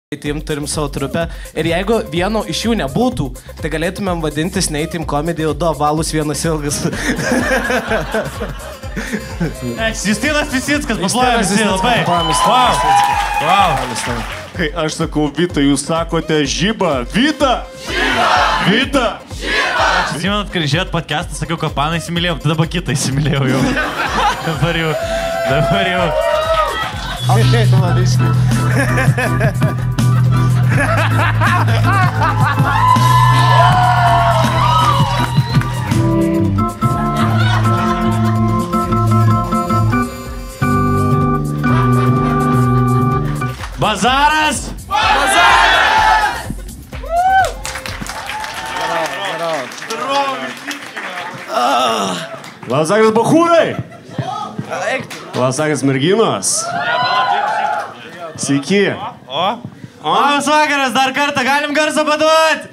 Neįtim turim savo trupę ir jeigu vieno iš jų nebūtų, tai galėtumėm vadintis Neįtim komedijų 2 valus 1 ilgas. Justinas Pisickas, paploja visi labai. Wow. Kai aš sakau Vita, jūs sakote Žyba. Vita! Vita! Atsimenat, kai žiūrėt podcastą, sakiau, kad paną įsimylėjau, tada kitą įsimylėjau jau. Dabar jau. Bazaras! Labas vakaras, bachūrai! Labas vakaras, merginos! Sveiki! Labas vakaras, dar kartą galim garsą paduoti!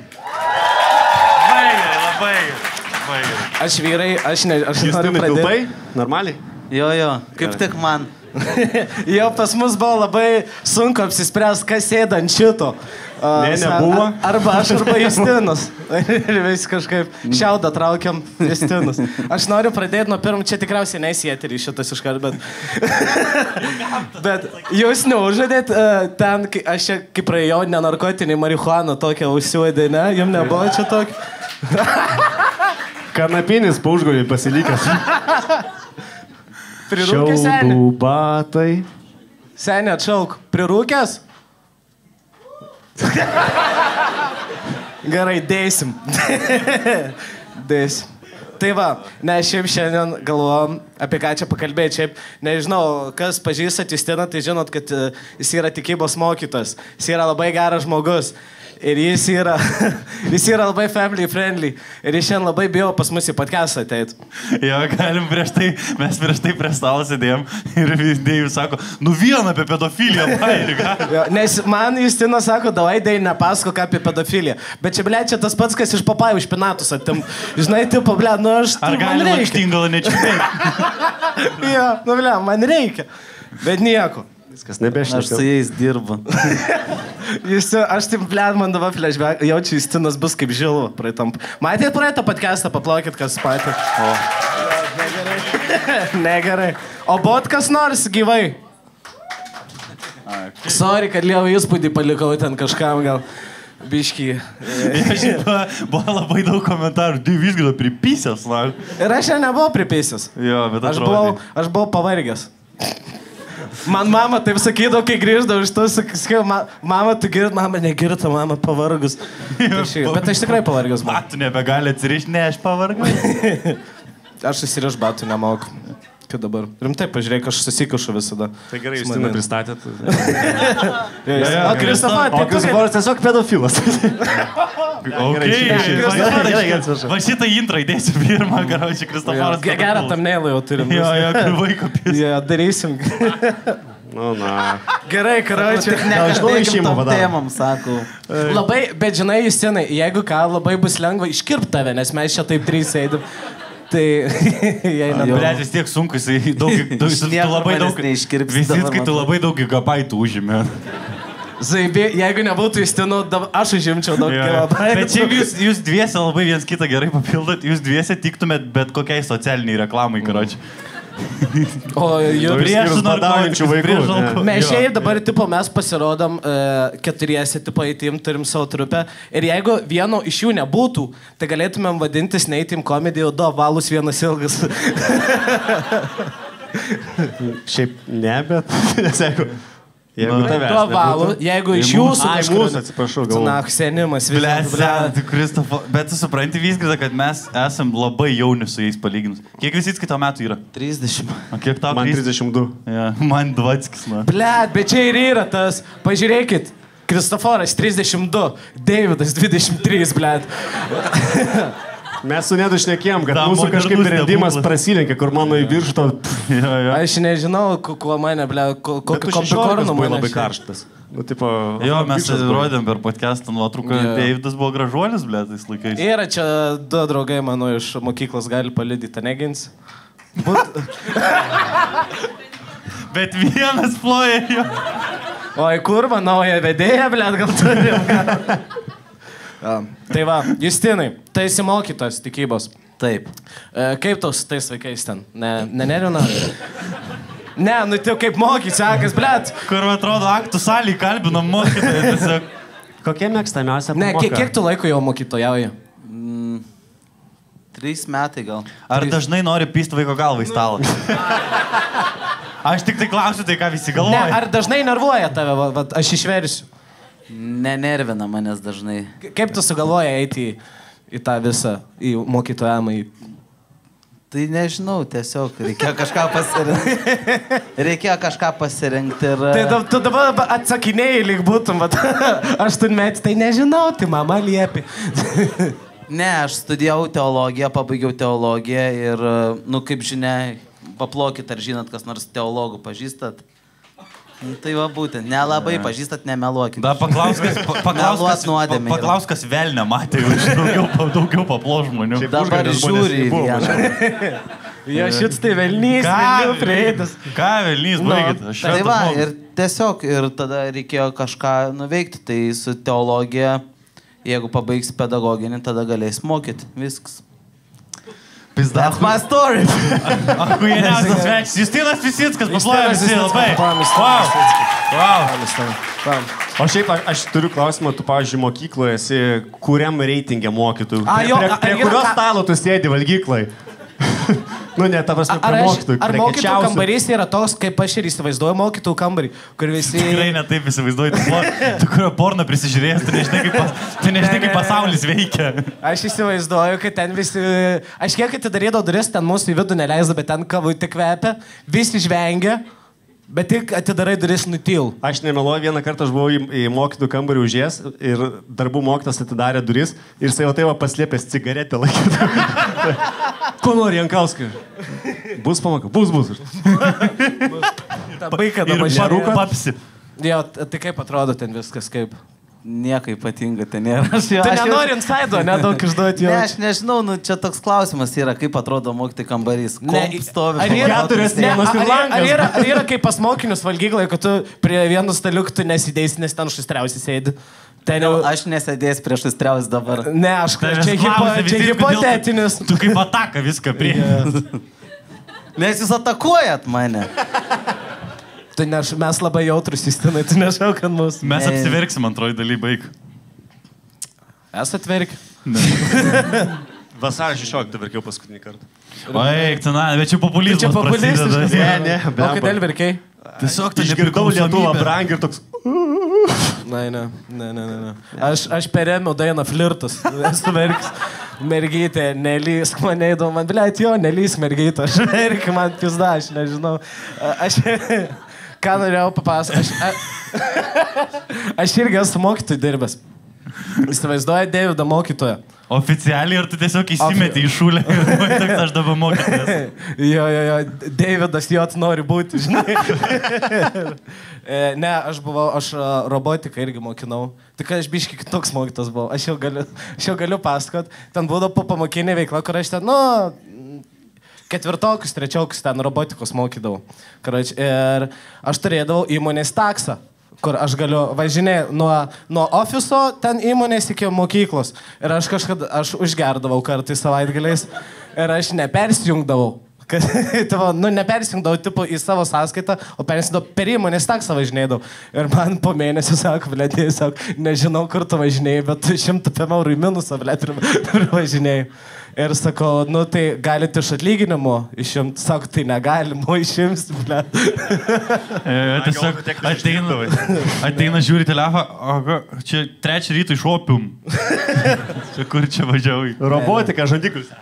Labai gerai. Aš vyrai, aš noriu Justinai, pradėti. tilpai? Normaliai? Jo, kaip tik man. Jau pas mus buvo labai sunku apsispręsti, kas sėda ant šito. Nebuvo. Arba aš, arba Justinas. Ir vis kažkaip šiaudą traukiam Justinas. Aš noriu pradėti nuo pirmo, čia tikriausiai neįsieterį šitas iškart, bet jūs neužadėt ten, aš čia kaip praėjau nenarkotinį marihuaną tokią užsiuodė, ne? Jums nebuvo čia tokį? Kanapinis paužgolį pasilikęs. Prirūkęs, senė? Šiaudų batai. Senė, atšauk. Prirūkęs? Gerai, dėsim. Dėsim. Tai va, ne, šiaip šiandien galvom apie ką čia pakalbėti. Šiaip nežinau, kas pažįstat Justiną, tai žinot, kad jis yra tikybos mokytojas. Jis yra labai geras žmogus. Ir jis yra labai family friendly. Ir jis šiandien labai bijo pas mus į podcastą ateit. Jo, galim mes prieš tai prie stalo sėdėjom ir Dėjus sako, vieną apie pedofiliją, Nes man Justinas sako, davai Dėjai nepasakok apie pedofiliją. Bet čia, čia tas pats, kas iš papajų iš pinatus atim. Žinai, tipo, aš... Ar gali lakštingalą nečiupėti? Jo, man reikia. Bet nieko. Viskas nebešinė. Aš su jais dirbu. Aš taip, man dabar flashback, jaučiu, Justinas bus kaip žilu praeitam. Matėt praeitą podcastą, paplaukit, kas matėt. Negerai. O buvot kas nors gyvai? Sorry, kad lievą įspūdį palikau ten kažkam gal. Biškį. Buvo labai daug komentarų, vis gado pripysęs, man. Ir aš nebuvau pripysęs. Jo, bet atrodo. Aš buvau pavargęs. Man mama taip sakydavo, kai grįždavau iš to, sakiau, mama, tu girdi, mama negirta, mama pavargus. Bet aš tikrai pavargus. Batų nebegali atsirišti, ne, aš pavargus. Aš susiriš batų nemoku. Kad dabar. Rimtai, pažiūrėk, aš susikušu visada. Tai gerai, Justiną pristatėt. O Kristoforas tiesiog pedofilas. Va šitą intrą įdėsiu pirmą, karočią, Kristoforas. Gerą tamneilą jau turim. Jo, vaiko pys. Jo, darysim. Gerai, karočią. Nekalbėkim tom temam, sakau. Labai, bet žinai, Justinai, jeigu ką, labai bus lengva iškirpt tave, nes mes čia taip 3 sėdim. Tai jei nedaug. Blėt, vis tiek sunku, tu labai daug gigabaitų užėmė. Zaibi, jeigu nebūtų Justino, aš užimčiau daug gigabaitų. Bet šiaip jūs dviese labai viens kitą gerai papildot, jūs dviese tiktumėt bet kokiai socialiniai reklamai, karoči. O jūs prieš badaujančių vaikų. Mes šiaip dabar, tipo, mes pasirodom 4 tipo Neįtim turim savo trupę. Ir jeigu vieno iš jų nebūtų, tai galėtumėm vadintis Neįtim komedijų 2 valus 1 ilgas. Šiaip ne, bet nesėku. Jeigu tavęs 2 valų, jeigu iš jūsų mūsų, atsiprašau, galvoju. Na, senimas vis. Bet tu supranti viską, kad mes esam labai jauni su jais palyginus. Kiek visi kito metų yra? 30. O kiek tau? Man 32. Ja, man 20. Blet, bet čia ir yra tas. Pažiūrėkit, Kristoforas 32, Deividas 23, blet. Mes su Nedu šnekėjom, kad mūsų kažkaip rendimas prasilenkė, kur mano į viršų to... Aš nežinau, kuo mane, ble, kokio kompikorno mane. Labai karštas. Jo, mes rodėm per podcastą nuotrauką, Deividas buvo gražuolis, ble, tais laikais. Yra čia 2 draugai mano iš mokyklos gali palidyti, negins. Bet vienas ploja jo. Oi, kurva, nauja vedėja, blėt, gal turim. Tai va, Justinai, tai esi mokytas tikybos. Taip. Kaip tau su tais vaikais ten? Nerina? Ne, nu tai kaip mokyt, sekas, blėt. Kur atrodo, aktų salį kalbinam mokytojai tiesiog. Kokie mėgstamiausia pamoka? Ne, kiek tu laiko jau mokytojauji? 3 metai gal. Ar dažnai nori pysti vaiko galvą į stalą? Aš tik tai klausiu, tai ką visi Ne, galvoja. ar dažnai nervuoja tave, va, aš išversiu. Nenervina manęs dažnai. Kaip tu sugalvoji eiti į tą visą, į mokytojamą? Tai nežinau, tiesiog reikėjo kažką pasirinkti ir... Tai tu dabar atsakinėjai, lyg būtum, va, 8 metų, tai nežinau, tai mama liepi. Ne, aš studijavau teologiją, pabaigiau teologiją ir, nu, kaip žinia, paplokit, ar žinot, kas nors teologų pažįstat. Tai va būtent, nelabai pažįstat, nemeluokit. Da, paklaus, kas velnę matė, jau daugiau paplos žmonių. Dabar žiūri į vieną. Jo šits tai velnys, velnių prieitas. Ką velnys, baigit? Tai va, ir tiesiog, ir tada reikėjo kažką nuveikti, tai su teologija, jeigu pabaigsi pedagoginį, tada galės mokyti, viskas. That's my story. Akujieniausias svečias. Justinas Visickas, paplojam visi labai. Wow. O šiaip aš turiu klausimą, tu, pavyzdžiui, mokykloje esi kuriam reitingė mokytojų? Prie kurio stalo tu sėdi valgyklai? Nu, ne, ta prasme, prie mokytojų. Ar mokytojų kambarys yra toks, kaip aš ir įsivaizduoju mokytojų kambarį, kur visi... Tikrai ne taip įsivaizduoju, tu kurio porno prisižiūrėjęs, tu nežinai, kaip pasaulis veikia. Aš įsivaizduoju, kad ten visi... Aš kiek atidarydavau duris, ten mūsų į vidų neleisdavo, bet ten kavų tik kvepia, visi žvengia, bet tik atidarai duris nutyl. Aš nemeluoju, vieną kartą aš buvau į mokytojų kambarį užėjęs ir darbų mokytas atidarė duris ir jisai jau tai va paslėpęs cigaretę laikydavo. Ko nori, Jankauskai? Bus pamoka? Bus. Baika ir dabar papsi. Jo, tai kaip atrodo ten viskas, kaip? Nieko ypatinga ten nėra. Tu nenori insaido, nedaug išduoti jo. Ne, aš nežinau, nu čia toks klausimas yra, kaip atrodo mokytojų kambarys. Ar yra kaip pas mokinius valgyklai, kad tu prie vienų staliukų tu nesidėsi, nes ten šustriausiai sėdi? Aš nesėdėsiu prieš šustriausiai dabar. Ne, aš čia hipotetinis. Tu kaip ataka viską prie. Nes jūs atakuojat mane. Tai mes labai jautrus įstinai, tu nežinau, kad mūsų... Mes apsiverksim antroji daly, baig. Esat verki? Vasario 16 verkiau paskutinį kartą. Baig, bet čia populizmas prasideda. Ne, o kodėl verkiai? Tiesiog tai išgirdau Lietuvą brang ir toks... Ne. Aš perėmiau dainą Flirtas. Esu verkis. Mergytė, nelysk mane įdomu. Man, blėt, jo, nelysk mergytė. Aš verkiu, man pizda, aš nežinau. Ką norėjau papasakoti? Aš irgi esu mokytojų dirbęs. Įsivaizduoju Deividą mokytoją. Oficialiai ar tu tiesiog įsimeti į šūlę ir toks aš dabar mokytojas? Jo, Deividas jot nori būti, žinai. Ne, aš robotiką irgi mokinau. Tik aš biškai kitoks mokytas buvau. Aš jau galiu pasakot. Ten būdavo pamokinė veikla, kur aš ten, 4-okus, 3-okus ten robotikos mokydavau. Ir aš turėdavau įmonės taksą, kur aš galiu važinėti nuo ofiso ten įmonės iki mokyklos. Ir aš užgerdavau kartais savaitgaliais ir aš nepersijungdavau. Nepersijungdavau tipo į savo sąskaitą, o persijungdavau per įmonės taksą važinėdavau. Ir man po mėnesio sako, blėt, nežinau, kur tu važinėjai, bet 100 eurų į minusą, blėt, ir važinėjai. Ir sakau, tai galite iš atlyginimo išimti. Sako, tai negalima išimti, blėt. Tiesiog ateina žiūri telefoną, čia 3 ryto iš opium. Čia kur čia važiavai? Robotika, žandiklis.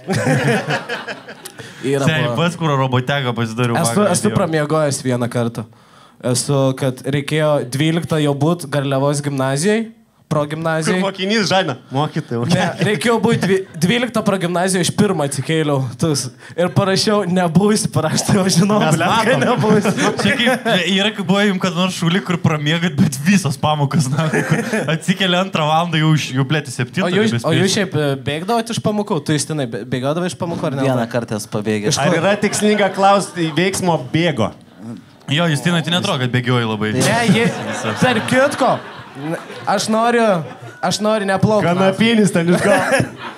Seniai, pats, kur roboteka pasidariau. Esu pramiegojęs vieną kartą. Kad reikėjo 12 jau būt Garliavos gimnazijai, progimnazijai. Kur mokinys žaina? Mokytojai. Ne, reikėjo būti 12 progimnazijai, iš pirmą atsikėliau. Ir parašiau, nebūsi, paraštai, o žinau, kad nebūsi. Čia kaip, yra, kaip buvo jums kad nors šūlį, kur pramiegat, bet visos pamokas, atsikėlė 2 valandą, jau plėti 7. O jūs šiaip bėgdavote iš pamokų? Tu Justinai bėgiodavai iš pamokų ar ne? Vieną kartą esu pabėgęs. Ar yra tikslinga klausti veiksmo bėgo? Jo, Justinai, tai netrodo, kad bėgioji labai. Ne, per kitko. Aš noriu neplaukti. Kanapinis ten iš gal.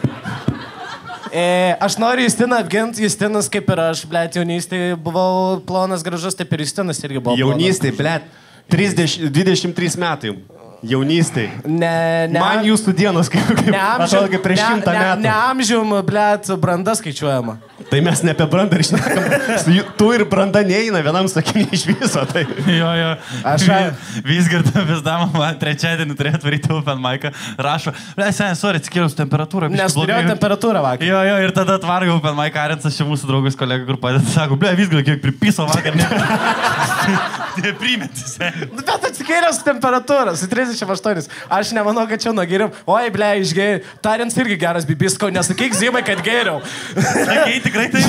Aš noriu Justiną apginti. Justinas kaip ir aš, blėt, jaunystėje buvau plonas gražus, taip ir Justinas irgi buvo. Jaunystėje, blėt, 23 metai. Jaunystėje. Ne. Man jūsų dienos kaip atrodo, kaip prieš 100 metų. Ne amžium, blėt, branda skaičiuojama. Tai mes ne apie brandą ir šnekam. Tu ir branda neina vienam sakiniui iš viso. Tai. Jo. Aš Visgardą Vizdamą man trečiadienį turėjo atvaryti open mic'ą. Rašo, sorry, atsikėliau temperatūrą. Nes turėjau temperatūrą vakar. Jo, ir tada atvarė open mic Arensas, čia mūsų draugas kolega, kur padeda. Sako, Visgardą kiek pripiso vakar. Neprimėtis. Bet atsikėliau su temperatūra, su 38. Aš nemanau, kad čia nugeriau. Oi, išgėriau. Tarins irgi geras bibisko, nesakyk Zimai, kad geriau. Sakei, tikrai tai.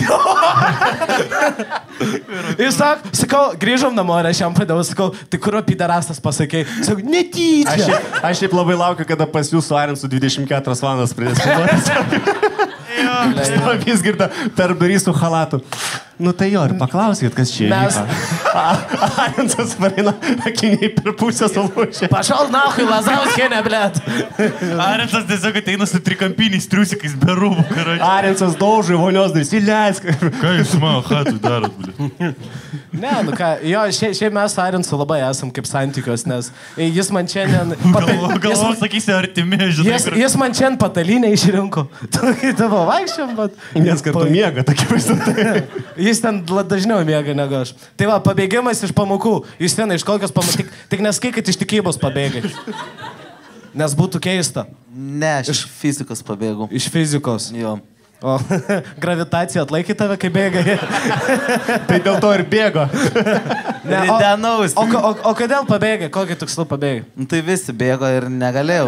Jis sakau, grįžom namo ir aš jam padėjau, sakau, tai kurio piderastas pasakei? Sakau, netyčia. Aš šiaip labai laukiu, kada pas jūsų Arensu 24 valandas pradės filmuotis. Visgardą per durį su halatu. Nu tai jo, ir paklauskit, kas čia įvyko. Arensas varina akiniai per pusę sulūšė. Pašal nahui, Lazauskienė, blėt. Arensas tiesiog ateina su trikampiniais triusikais be rūbų. Arensas daužai vonios durys, įleisk. Ką jūs mano hatų darot, blėt? Ne, nu ką, jo, šiaip mes su Arensu labai esam kaip santykios, nes jis man šiandien... Galvo, sakysi, artimi, žinai. Jis man šiandien patalinę išrinko. Tavo vaikščiam, bet... Nes kartu miega, tokia vaizduotė. Jis ten dažniau miega negu aš. Tai va, pabėgimas iš pamokų. Jūs ten iš kokios pamokų. Tik nesakai, kad iš tikybos pabėgai. Nes būtų keista. Ne, aš iš fizikos pabėgau. Iš fizikos? Jo. O gravitacija atlaikė tave, kai bėgai? Tai dėl to ir bėgo. O kodėl pabėgai? Kokį tikslų pabėgai? Tai visi bėgo ir negalėjau.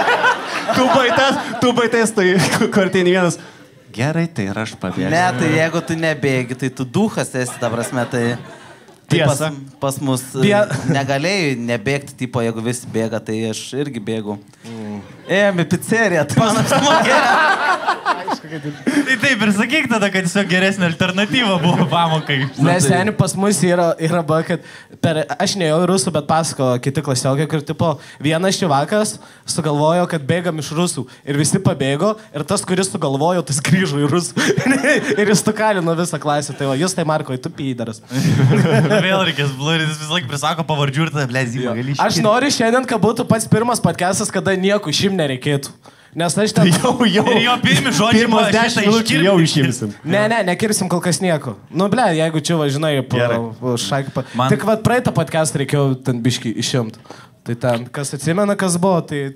Tu baitais, tai kartinį vienas. Gerai, tai ir aš pabėgau. Ne, tai jeigu tu nebėgi, tai tu duhas esi, ta prasme, tai... Tiesa. Pas mus negalėjai nebėgti, tipo, jeigu visi bėga, tai aš irgi bėgu. Ėjom į pizzeriją, tai man apsimokėjo. Tai taip ir sakyk tada, kad tiesiog geresnė alternatyva buvo pamokai. Nes seniai pas mus yra kad aš nejau į rusų, bet pasako kiti klasiokai, kur tipo vienas šivakas sugalvojo, kad bėgam iš rusų ir visi pabėgo ir tas, kuris sugalvojo, tas grįžo į rusų ir jis tukalino visą klasę. Tai va, jūs tai Marko, tu pydaras. Vėl reikės blūris, vis laik prisako pavardžių ir tada, blėzimą, gali iškirti. Aš noriu šiandien, kad būtų pats pirmas podcastas, kada nieko išim nereikėtų. Nes aš ten... Jau. Ir jo pirmi žodžiai pirmas 10 minučių jau išimsim. Ne, nekirsim kol kas nieko. Nu, ble, jeigu čia, žinai, šakį... Tik vad praeitą podcastą reikėjo ten biškį išimti. Tai ten, kas atsimena, kas buvo, tai...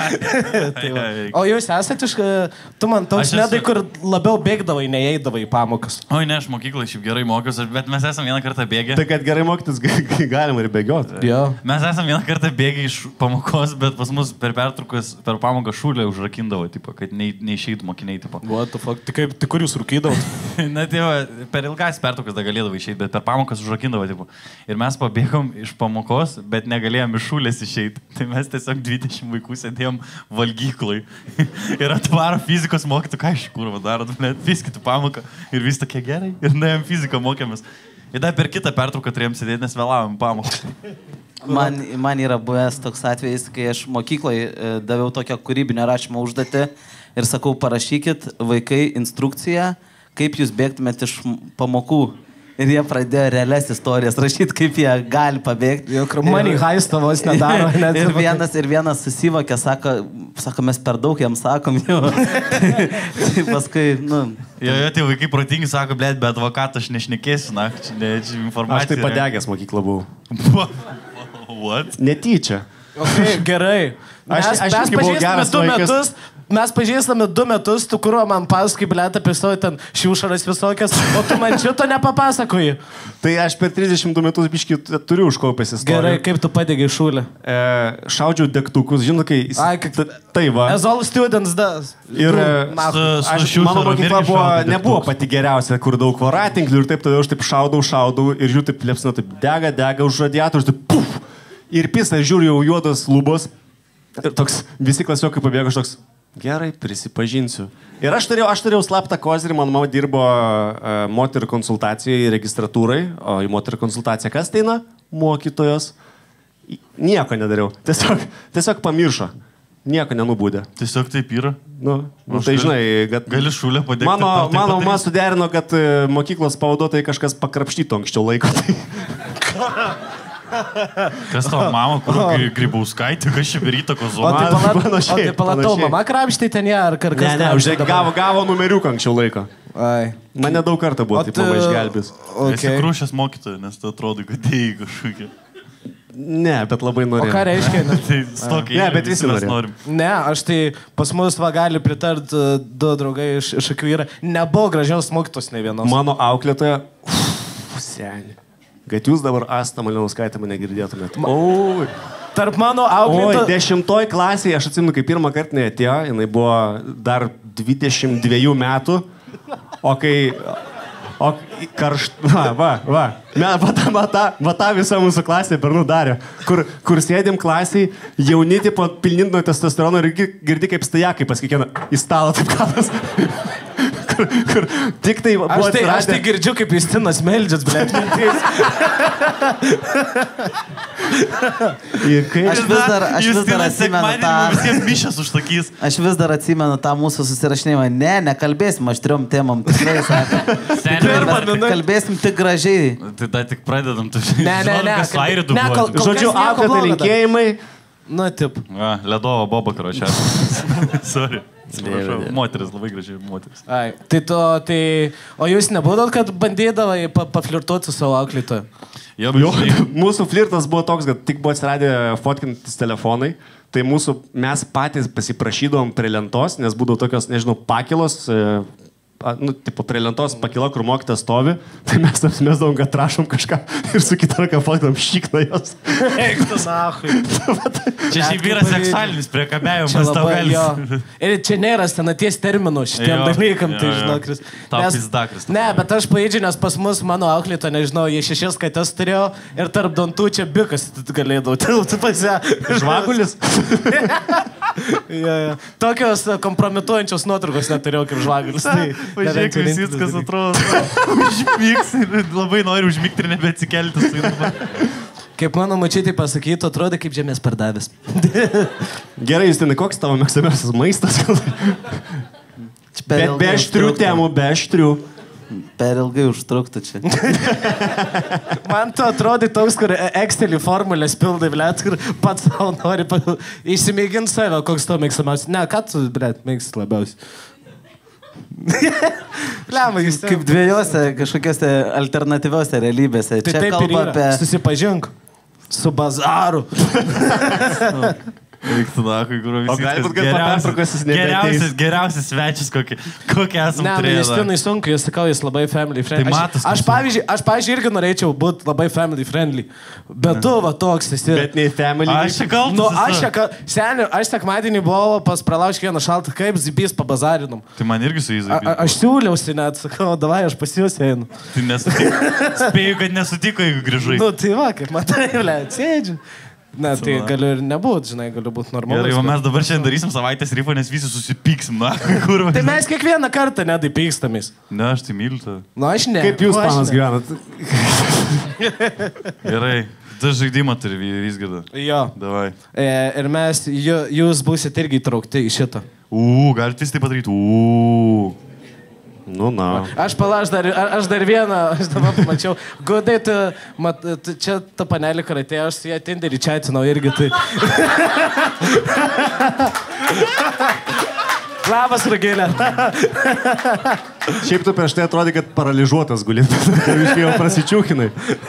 O jūs esate iš... Tu man toks nedai, kur labiau bėgdavai, neįeidavai į pamokas. Oi, ne, aš mokyklai šiaip gerai mokiausi, bet mes esame vieną kartą bėgę. Tai kad gerai mokytis galima ir bėgioti. Jo. Mes esame vieną kartą bėgę iš pamokos, bet pas mus per pertraukas, per pamoką šūlę užrakindavo, tipo, kad neišeitų mokiniai, tipo. What the fuck? Tai kur jūs rūkydavot? Na, tai per ilgas pertraukas da galėdavo išeiti, bet per pamokas užrakindavo, tipo. Ir mes pabėgom iš pamokos, bet negalėjom iš šūlės išeiti. Tai mes tiesiog 20 vaikų sėdėjom valgyklai. Ir atvaro fizikos mokytų, ką iš kurva darot, fiskitų pamoką. Ir vis tokie gerai. Ir nuėjom fiziką mokėmės. Ir dar per kitą pertrauką turėjom sėdėti, nes vėlavom pamoką. Man yra buvęs toks atvejis, kai aš mokyklai daviau tokią kūrybinę rašymo užduotį ir sakau, parašykit vaikai instrukciją, kaip jūs bėgtumėt iš pamokų. Ir jie pradėjo realias istorijas rašyti, kaip jie gali pabėgti. Manį haistą vos nedaro. Ir vienas susivokė, sako, mes per daug jam sakom jau. Tai paskui, nu... Jo, tie vaikai protingi sako, blėt, be advokato aš nešnekėsiu, na, čia informacija. Aš tai padegęs mokyklą buvau. What? Netyčia. Okay, gerai. Mes pažįstame 2 metus, tu kurio man pasakai, blėt, apie savo ten šiušaras visokias, o tu man šito nepapasakoji. Tai aš per 32 metus biškį turiu užkaupęs istoriją. Gerai, kaip tu padėgai šūlę? Šaudžiau degtukus, žinau, kai... Tai va. As all students does. Ir mano mokykla nebuvo pati geriausia, kur daug voratinklių ir taip toliau, aš taip šaudau ir jų taip liepsina, taip dega už radiatorius, taip puf. Ir pisa, žiūriu, jau juodas lubos. Ir toks, visi klasiokai pabėgo, aš toks, Gerai, prisipažinsiu. Ir aš turėjau slaptą kozirį, mano mama dirbo moterų konsultacijoje, registratūrai, o į moterų konsultaciją kas teina? Mokytojos. Nieko nedariau. Tiesiog pamiršo. Nieko nenubūdė. Tiesiog taip yra. Nu tai žinai, kad... Gali šūlę padėti. Mano mama suderino, kad mokyklos pavaduotojai kažkas pakrapštytų anksčiau laiko. Kas tavo mama, kur Grybauskaitė, kas čia beryta kozona? O tai palatau, mama krapštai ten ją, ar kas? Ne, gavo numeriuką anksčiau laiko. Mane daug kartų buvo, taip mama išgelbės. Esi krūšės mokytoja, nes tu atrodo, kad dėjai kažkokia. Ne, bet labai norėjau. O ką reiškia? Ne, bet visi norim. Ne, aš tai pas mus gali pritart du draugai iš akių yra. Nebuvo gražiaus mokytos ne vienos. Mano auklėtoja, seniai. Kad jūs dabar Asta Malinauskaitė mane girdėtumėt. Tarp mano auklėtojų... 10 klasėje, aš atsimenu, kai pirmą kartą neatėjo, jinai buvo dar 22 metų, o kai... Va tą visą mūsų klasę Bernų darė, kur sėdim klasiai, jauni tipo pilnint nuo testosterono ir girdi kaip stajakai pas kiekvieną į stalą taip kapas. Kur tik tai buvo atsiradę... Aš tai girdžiu, kaip Justinas meldžias, blėt, mintis. Aš vis dar atsimenu tą... Visiems mišęs užsakys. Aš vis dar atsimenu tą mūsų susirašinimą. Ne, nekalbėsim aštriom temam. Tikrai, sako. Kalbėsim tik gražiai. Tai dar tik pradedam, tu žinai, kas Airidų buvo. Žodžiu, auklėtai linkėjimai. Nu, taip. Ledovo boba, karočią. Sorry. Moteris, labai gražiai moteris. O jūs nebūdot, kad bandydavai paflirtuoti su savo auklėtoju? Mūsų flirtas buvo toks, kad tik buvo atsiradę fotkintis telefonai, tai mes patys pasiprašydavom prie lentos, nes būdavo tokios, nežinau, pakilos, tipo prie lentos pakila, kur mokytas stovi, tai mes apsimesdavom, kad rašom kažką ir su kitą ranką fotkinam šikną jos. Eiktų nahui. Čia šiaip yra seksualinis priekabėjimas tau gali. Ir čia nėra senaties terminų šitiem dalykam, tai žinokris. Tau pizdakris. Ne, bet aš paėdžiu, nes pas mus mano auklėto, nežinau, jie 6 kates turėjo ir tarp dantų čia bikas galėdavo tilti pas ją. Žvagulis. Tokios kompromituojančios nuotraukos neturėjau kaip žvagulis. Pažiūrėk, viskas atrodo. Užmyks ir labai nori užmygti ir nebeatsikelti su jums. Kaip mano mačytai pasakytų, atrodo kaip žemės pardavęs. Gerai, Justinai, koks tavo mėgstamiausias maistas? Be aštrių temų, be aštrių. Per ilgai užtruktų čia. Man tu atrodai toks, kur Excelį formulės pildai, blėt, kur pats savo nori įsimėginti save, koks tavo mėgstamiausias. Ne, ką tu, blėt, mėgsti labiausiai? Kaip dviejose kažkokiose alternatyviose realybėse. Tai taip ir yra. Susipažink su bazaru. Reiktų nakui, kur visi. O galbūt pertraukos jis nebeteis. Geriausias svečias, kokį esam turėję. Ne, Justinai sunku, jis sakau, jis labai family friendly. Tai matos. Aš pavyzdžiui, irgi norėčiau būti labai family friendly. Bet tu, va, toks esi. Bet nei family. Aš čia kaltas. Seniai, aš sekmadienį buvau pas Pralauškį vieną šaltą, kaip zibys pabazarinom. Tai man irgi su jais zibys. Aš siūliausi net, sakau, davai, aš pas jūs einu. Tai nesutiko. Spėju, kad nesutiko, jeigu grįžai. Nu, tai va, kaip matai, sėdžiu. Ne, tai galiu ir nebūti, žinai, galiu būti normalus. Gerai, mes dabar šiandien darysim savaitės rifą, nes visi susipyksim, na, kur. Tai mes kiekvieną kartą nedai pykstamės. Ne, aš tai myliu tą. Nu, aš ne. Kaip jūs, panas, gyvenat? Gerai, tu žaidimą turi Vysgirdą. Jo. Davai. Ir mes, jūs būsit irgi įtraukti į šitą. Galite jūs tai padaryti. Nu, na. Aš dar vieną, aš dabar pamačiau. Godai, tu čia ta panelė, kur atėjo, aš su ją Tinderį čiatinau irgi tai. Labas, Rugėlė. Šiaip tu prieš tai atrodė, kad paralyžuotas gulėt. Iš jo prasičiūkinai.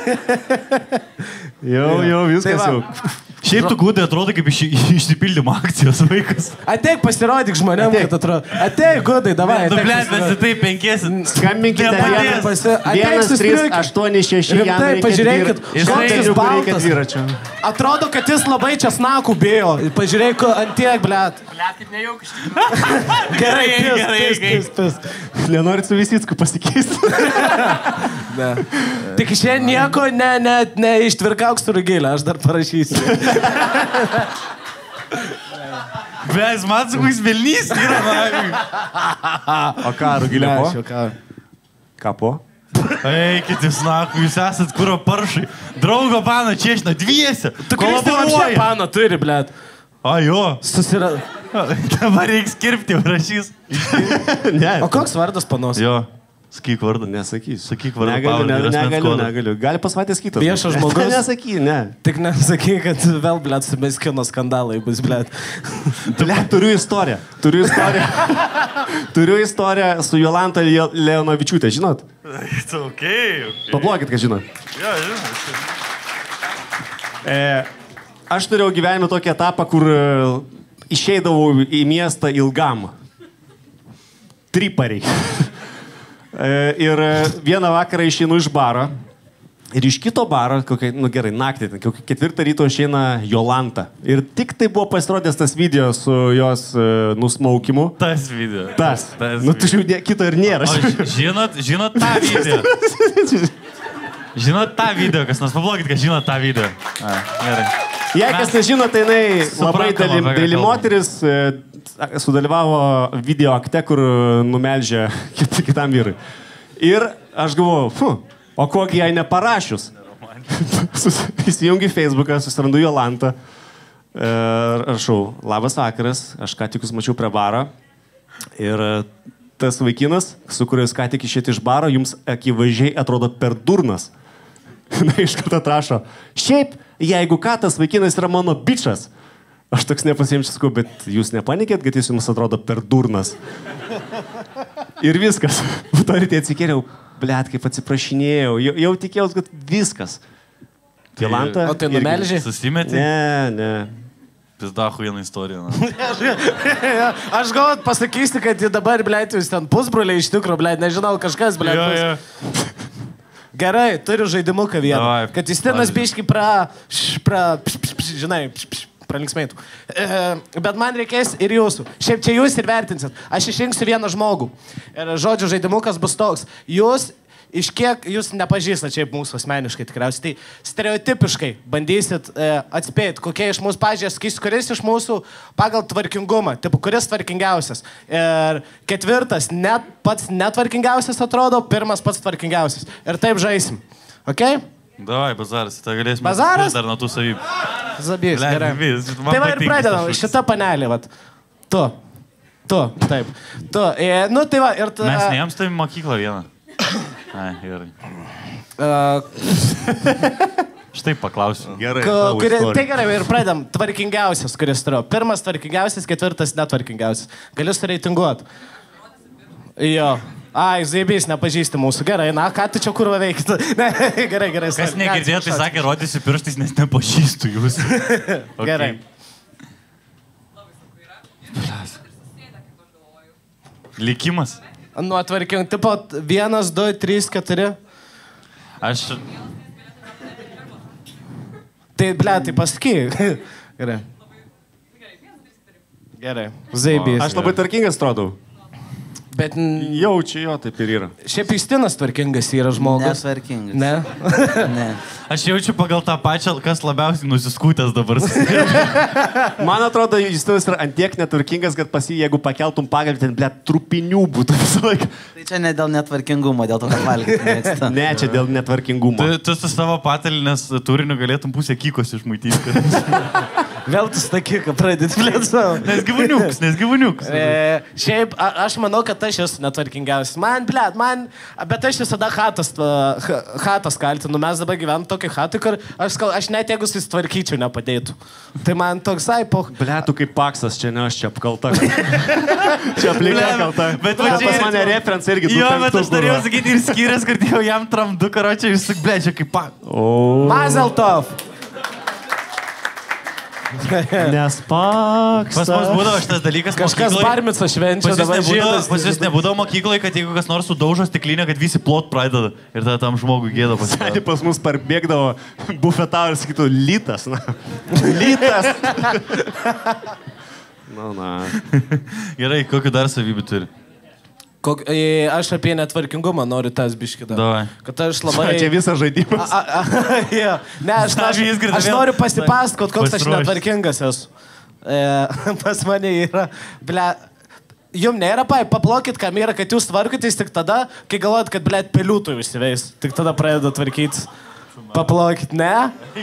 Jau, viskas jau. Šiaip tu Gudai atrodo kaip išsipildymo akcijos vaikas. Ateik pasirodyk žmonėm, kad atrodo. Ateik, Gudai, davai. Nu, blėt, mes tai 5. Skambinkite 1-3-8-6. Rimtai, pažiūrėkit, koks baltas. Atrodo, kad jis labai česnakų bėjo. Pažiūrėk, ant tiek, blėt. Blėt, kaip nejauk iš tikrųjų. Gerai, pis. Nenorit su Visicku pasikeisti. Tik šiandien nieko neištvirkauk su Rugėlė, aš dar parašysiu. Beis, man su koks Vilnys yra, man. O ką, Rugilė, po? Ką? Ką po? Eikit, jūs naku, jūs esat kuro paršai. Draugo paną Češną, dviese. Tu kolaboruoji. Paną turi, blėt. A, jo. Dabar reiks kirpti, rašys. Ne. O koks vardas panos? Jo. Sakyk vardą. Nesakysiu. Sakyk vardą. Negaliu. Gali pasvatės kitas. Viešas žmogus. Nesakyk, ne. Tik nesakyk, kad vėl, blėt, su mes kino skandalai bus, blėt. Blėt, turiu istoriją. Turiu istoriją su Jolanta Leonavičiūtė, žinot? Okay. Pablokit, ką žinot. Jo, žinot. Aš turėjau gyvenime tokį etapą, kur išeidavau į miestą ilgam. Tripariai. Ir vieną vakarą išeinu iš baro. Ir iš kito baro, gerai, naktį, 4 ryto išeina Jolanta. Ir tik tai buvo pasirodęs tas video su jos nusmaukimu. Tas video. Tas. Nu, tu žiūrė, kito ir nėra. O, žinot tą video? Žinot tą video, kas nors pablokit, kad žinot tą video. Gerai. Jei kas nežino, tai jinai labai daili moteris sudalyvavo video akte, kur numelžė kitam vyrui. Ir aš galvoju, o kokį jai neparašius. Įsijungi Facebooką, susirandu Jolantą. Rašau, labas vakaras, aš ką tik jūs mačiau prie baro. Ir tas vaikinas, su kuriuo jūs ką tik išėti iš baro, jums akivaizdžiai atrodo per durnas. Na, iš karto atrašo. Šiaip, jeigu ką, tas vaikinas yra mano bičas. Aš toks nepasiimčiau, sakau, bet jūs nepanikėt, kad jis jums atrodo per durnas. Ir viskas. To ryte atsikėliau, blėt, kaip atsiprašinėjau. Jau tikėjau, kad viskas. Jolanta. O tai numelžė? Susimetė? Ne. Pizdahu vieną istoriją. Aš galvot pasakysi, kad dabar, blėt, jūs ten pusbroliai iš tikro, blėt, nežinau, kažkas, blėt. Jo. Gerai, turiu žaidimuką vieną. Davai, kad Justinas biški žinai, pralinksmėtų. Bet man reikės ir jūsų. Šiaip čia jūs ir vertinsit. Aš išrinksiu vieną žmogų. Ir žodžiu, žaidimukas bus toks. Jūs iš kiek jūs nepažįstat šiaip mūsų asmeniškai tikriausiai, tai stereotipiškai bandysit atspėti, kokie iš mūsų pažiūrės, kuris iš mūsų pagal tvarkingumą, tipo, kuris tvarkingiausias. Ir 4 net pats netvarkingiausias atrodo, 1 pats tvarkingiausias. Ir taip žaisim. Ok? Davai, bazaras, tai galėsime. Bazaras? Dar nuo tų savybių. Zabys, gerai. Tai va ir pradedam, šita panelė, vat. Tu, taip. Tu, nu tai va, ir tu... Mes neėm stovim mokyklą vieną. Ai, gerai. Štai paklausiu. Gerai. Tai gerai, ir pradedam. Tvarkingiausias, kuris turiu. 1 tvarkingiausias, 4 netvarkingiausias. Galiu sureitinguoti. Jo. Ai, zaibys, nepažįsti mūsų. Gerai, na, ką tu čia kurva veikti? Gerai. Kas negirdėjo, tai sakė, rodysiu pirštais, nes nepažįstu jūs. Okay. Gerai. Likimas. Nu, atvarkim, tipo 1, 2, 3, 4. Aš... Tai, ble, tai pasakyk. Gerai. Zaibys. Aš labai tvarkingas atrodau. Bet... Jaučiu jo, taip ir yra. Šiaip Justinas tvarkingas yra žmogus. Netvarkingas. Ne? Ne. Aš jaučiu pagal tą pačią, kas labiausiai nusiskūtęs dabar. Man atrodo, Justinas yra antiek netvarkingas, kad pas jį, jeigu pakeltum pagalbį, ten, ble, trupinių būtų visą laiką. Tai čia ne dėl netvarkingumo, dėl to, kad valgyti mėgsta. Ne, čia dėl netvarkingumo. Tu su savo patalinės turiniu galėtum pusę kykos išmaityti. Vėl tu stakyk, pradėt plėt savo. Nes gyvūniuks. Šiaip, aš manau, kad aš esu netvarkingiausias. Bet aš visada chatas kaltinu. Mes dabar gyvenam tokį chatą, kur aš net jeigu susitvarkyčiau, nepadėtų. Tai man toks aipo. Ble, tu kaip paksas, čia ne aš čia apkalta. Čia aplinka kalta. Bet pas mane reference irgi. Jo, bet aš norėjau sakyti ir skyręs, kad jau jam tramdu karočią, jūs sak, ble, čia kaip pak. Mazeltov! Nes paks. Pas mus būdavo šitas dalykas Kažkas mokykloj. barmico švenčia. Pas jūs nebūdavo mokykloje, kad jeigu kas nors sudaužo stiklinę, kad visi plot pradeda. Ir tada tam žmogui gėda pasidaro. Pas mus parbėgdavo bufetau ir sakytų, lytas. Lytas. Na. Gerai, kokiu dar savybių turi? Aš apie netvarkingumą noriu tas biškitą. Davai. Kad aš labai... Čia visas žaidimas. Ne, aš noriu pasipasakot, koks aš netvarkingas esu. Pas mane yra, ble, jum nėra, paplokit, kam yra, kad jūs tvarkotės tik tada, kai galvojat, kad, ble, peliūtų įsiveis. Tik tada pradeda tvarkytis. Paplokit, ne?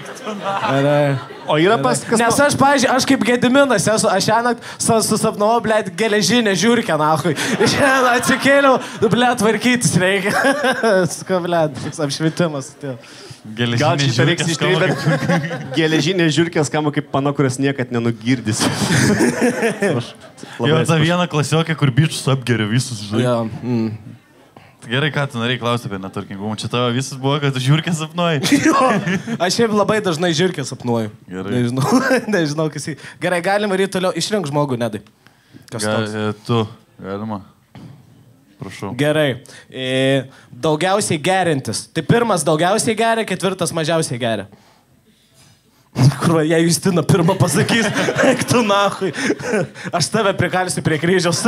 O yra pas... Nes aš, pavyzdžiui, aš kaip Gediminas esu, aš šiandien susapnau, ble, geležinę žiūrkę, nahui. Šiandien atsikėliau, ble, tvarkytis reikia. Sko, ble, toks apšvietimas. Gal šitą reiks ištrėti, geležinė žiūrkė skamba kaip pana, kurias niekad nenugirdys. Jo, ta viena klasiokė, kur bičius apgeria visus, žinai. Ja, Gerai, ką tu norėjai klausti apie neturkingumą. Čia tavo visas buvo, kad tu žiūrkė sapnuoji. Aš šiaip labai dažnai žiūrkę sapnuoju. Gerai. Nežinau, kas jį. Gerai, galim ir toliau. Išrink žmogų, Nedai. Kas toks? Tu, galima. Prašau. Gerai. Daugiausiai gerintis. Tai pirmas daugiausiai geria, ketvirtas mažiausiai geria. Kur, jei Justina pirmą pasakys, eik tu nahui. Aš tave prikalsiu prie kryžiaus.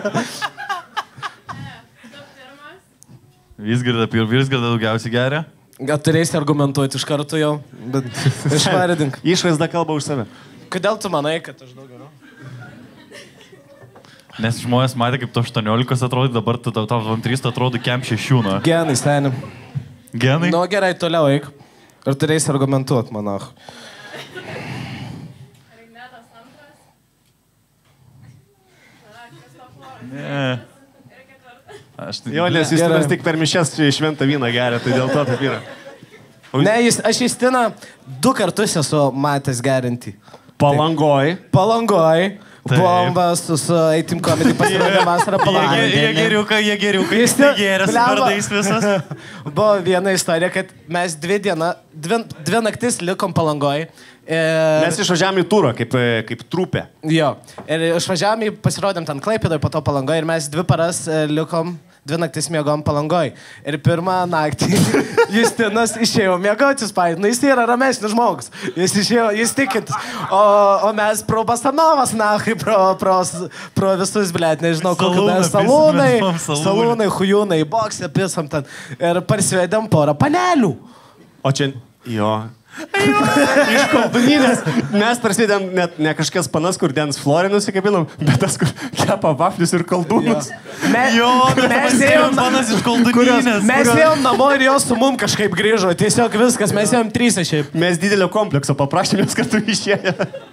Visgirda daugiausiai geria. Gal turėsi argumentuoti iš karto jau, bet išvaridink. Išvaizda kalba už save. Kodėl tu manai, kad aš daug geriau? Nes žmonės matė, kaip tu 18 atrodo, dabar tu tau 3 atrodo kem 6, na. Genai, senim. Genai? Nu, gerai, toliau eik. Ir turėsi argumentuoti, manau. Ne. Jo, nes Justinas tik per mišes šventą vyną geria, tai dėl to taip yra. Ne, aš Justiną 2 kartus esu matęs gerinti. Palangoj. Palangoj. Bombas su Eitim Comedy pasirodė vasarą Palangoj. Jie geriukai, jis negėrė su vardais visas. Buvo viena istorija, kad mes 2 naktis likom Palangoj. Mes išvažiavome į turą, kaip trupė. Jo. Ir išvažiavome, pasirodėm ten Klaipėdoj, po to Palangoj ir mes 2 paras likom, 2 naktis miegom Palangoj. Ir pirmą naktį Justinas išėjo miegotis, nu jis yra ramesnis žmogus. Jis išėjo, jis tikintis. O mes pro Bastanovas, nahai, pro visus, blėt, nežinau, kokiu mes salūnai, hujūnai, boksę pisam ten. Ir parsivedėm porą panelių. O čia, jo. Iš koldūnynės. Mes prasidėm net ne kažkas panas, kur Dens Florį nusikabinom, bet tas, kur kepa vaflius ir koldūnus. Mes ėjom panas iš koldūnynės. Mes ėjom namo ir jos su mum kažkaip grįžo. Tiesiog viskas, mes ėjom 3 šiaip. Mes didelio komplekso paprašėm jos, kad tu išėjo.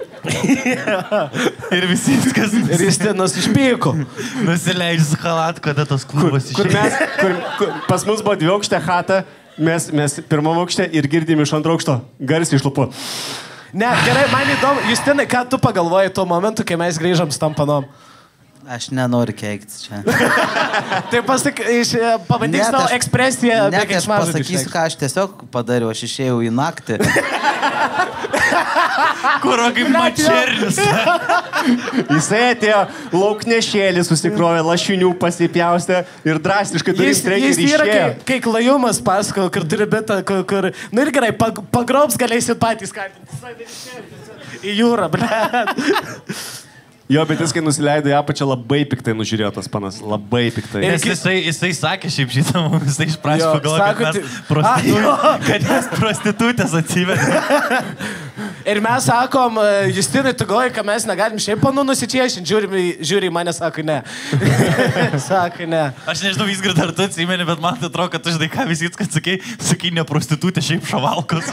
Ir visi viskas. Ir Justinas išpyko. Nusileidžia su halatu, kada tas klubas išėjo. Pas mus buvo 2 aukštė chata. Mes pirmam aukšte ir girdim iš 2 aukšto. Garsiai išlupu. Ne, gerai, man įdomu. Justinai, ką tu pagalvojai tuo momentu, kai mes grįžom su tam panom? Aš nenoriu keiktis čia. Tai pabandyk savo ekspresiją. Ne, aš pasakysiu, ką aš tiesiog padariau. Aš išėjau į naktį. Kuro kaip mačernis. Jisai atėjo lauknešėlį, susikrovė, lašinių pasipjaustė ir drastiškai turės reikia ir išėjo. Jis yra, kai klajumas pasako, kur turi bitą, kur... Nu ir gerai, pagrobs galėsit patys skatinti. Į jūrą, blėt. Jo, bet jis, kai nusileido į apačią, labai piktai nužiūrėjo tas panas. Labai piktai. Nes jisai sakė šiaip šitą, jisai iš pradžių pagalvojo, kad mes prostitutės atsivedė. Ir mes sakom, Justinai, tu galvoji, kad mes negalim šiaip panų nusičiešinti. Žiūri į mane, sako ne. Sako ne. Aš nežinau, Visgirda, ar tu atsimeni, bet man atrodo, kad tu žinai, ką visi, kad sakai ne prostitutė, šiaip šavalkos.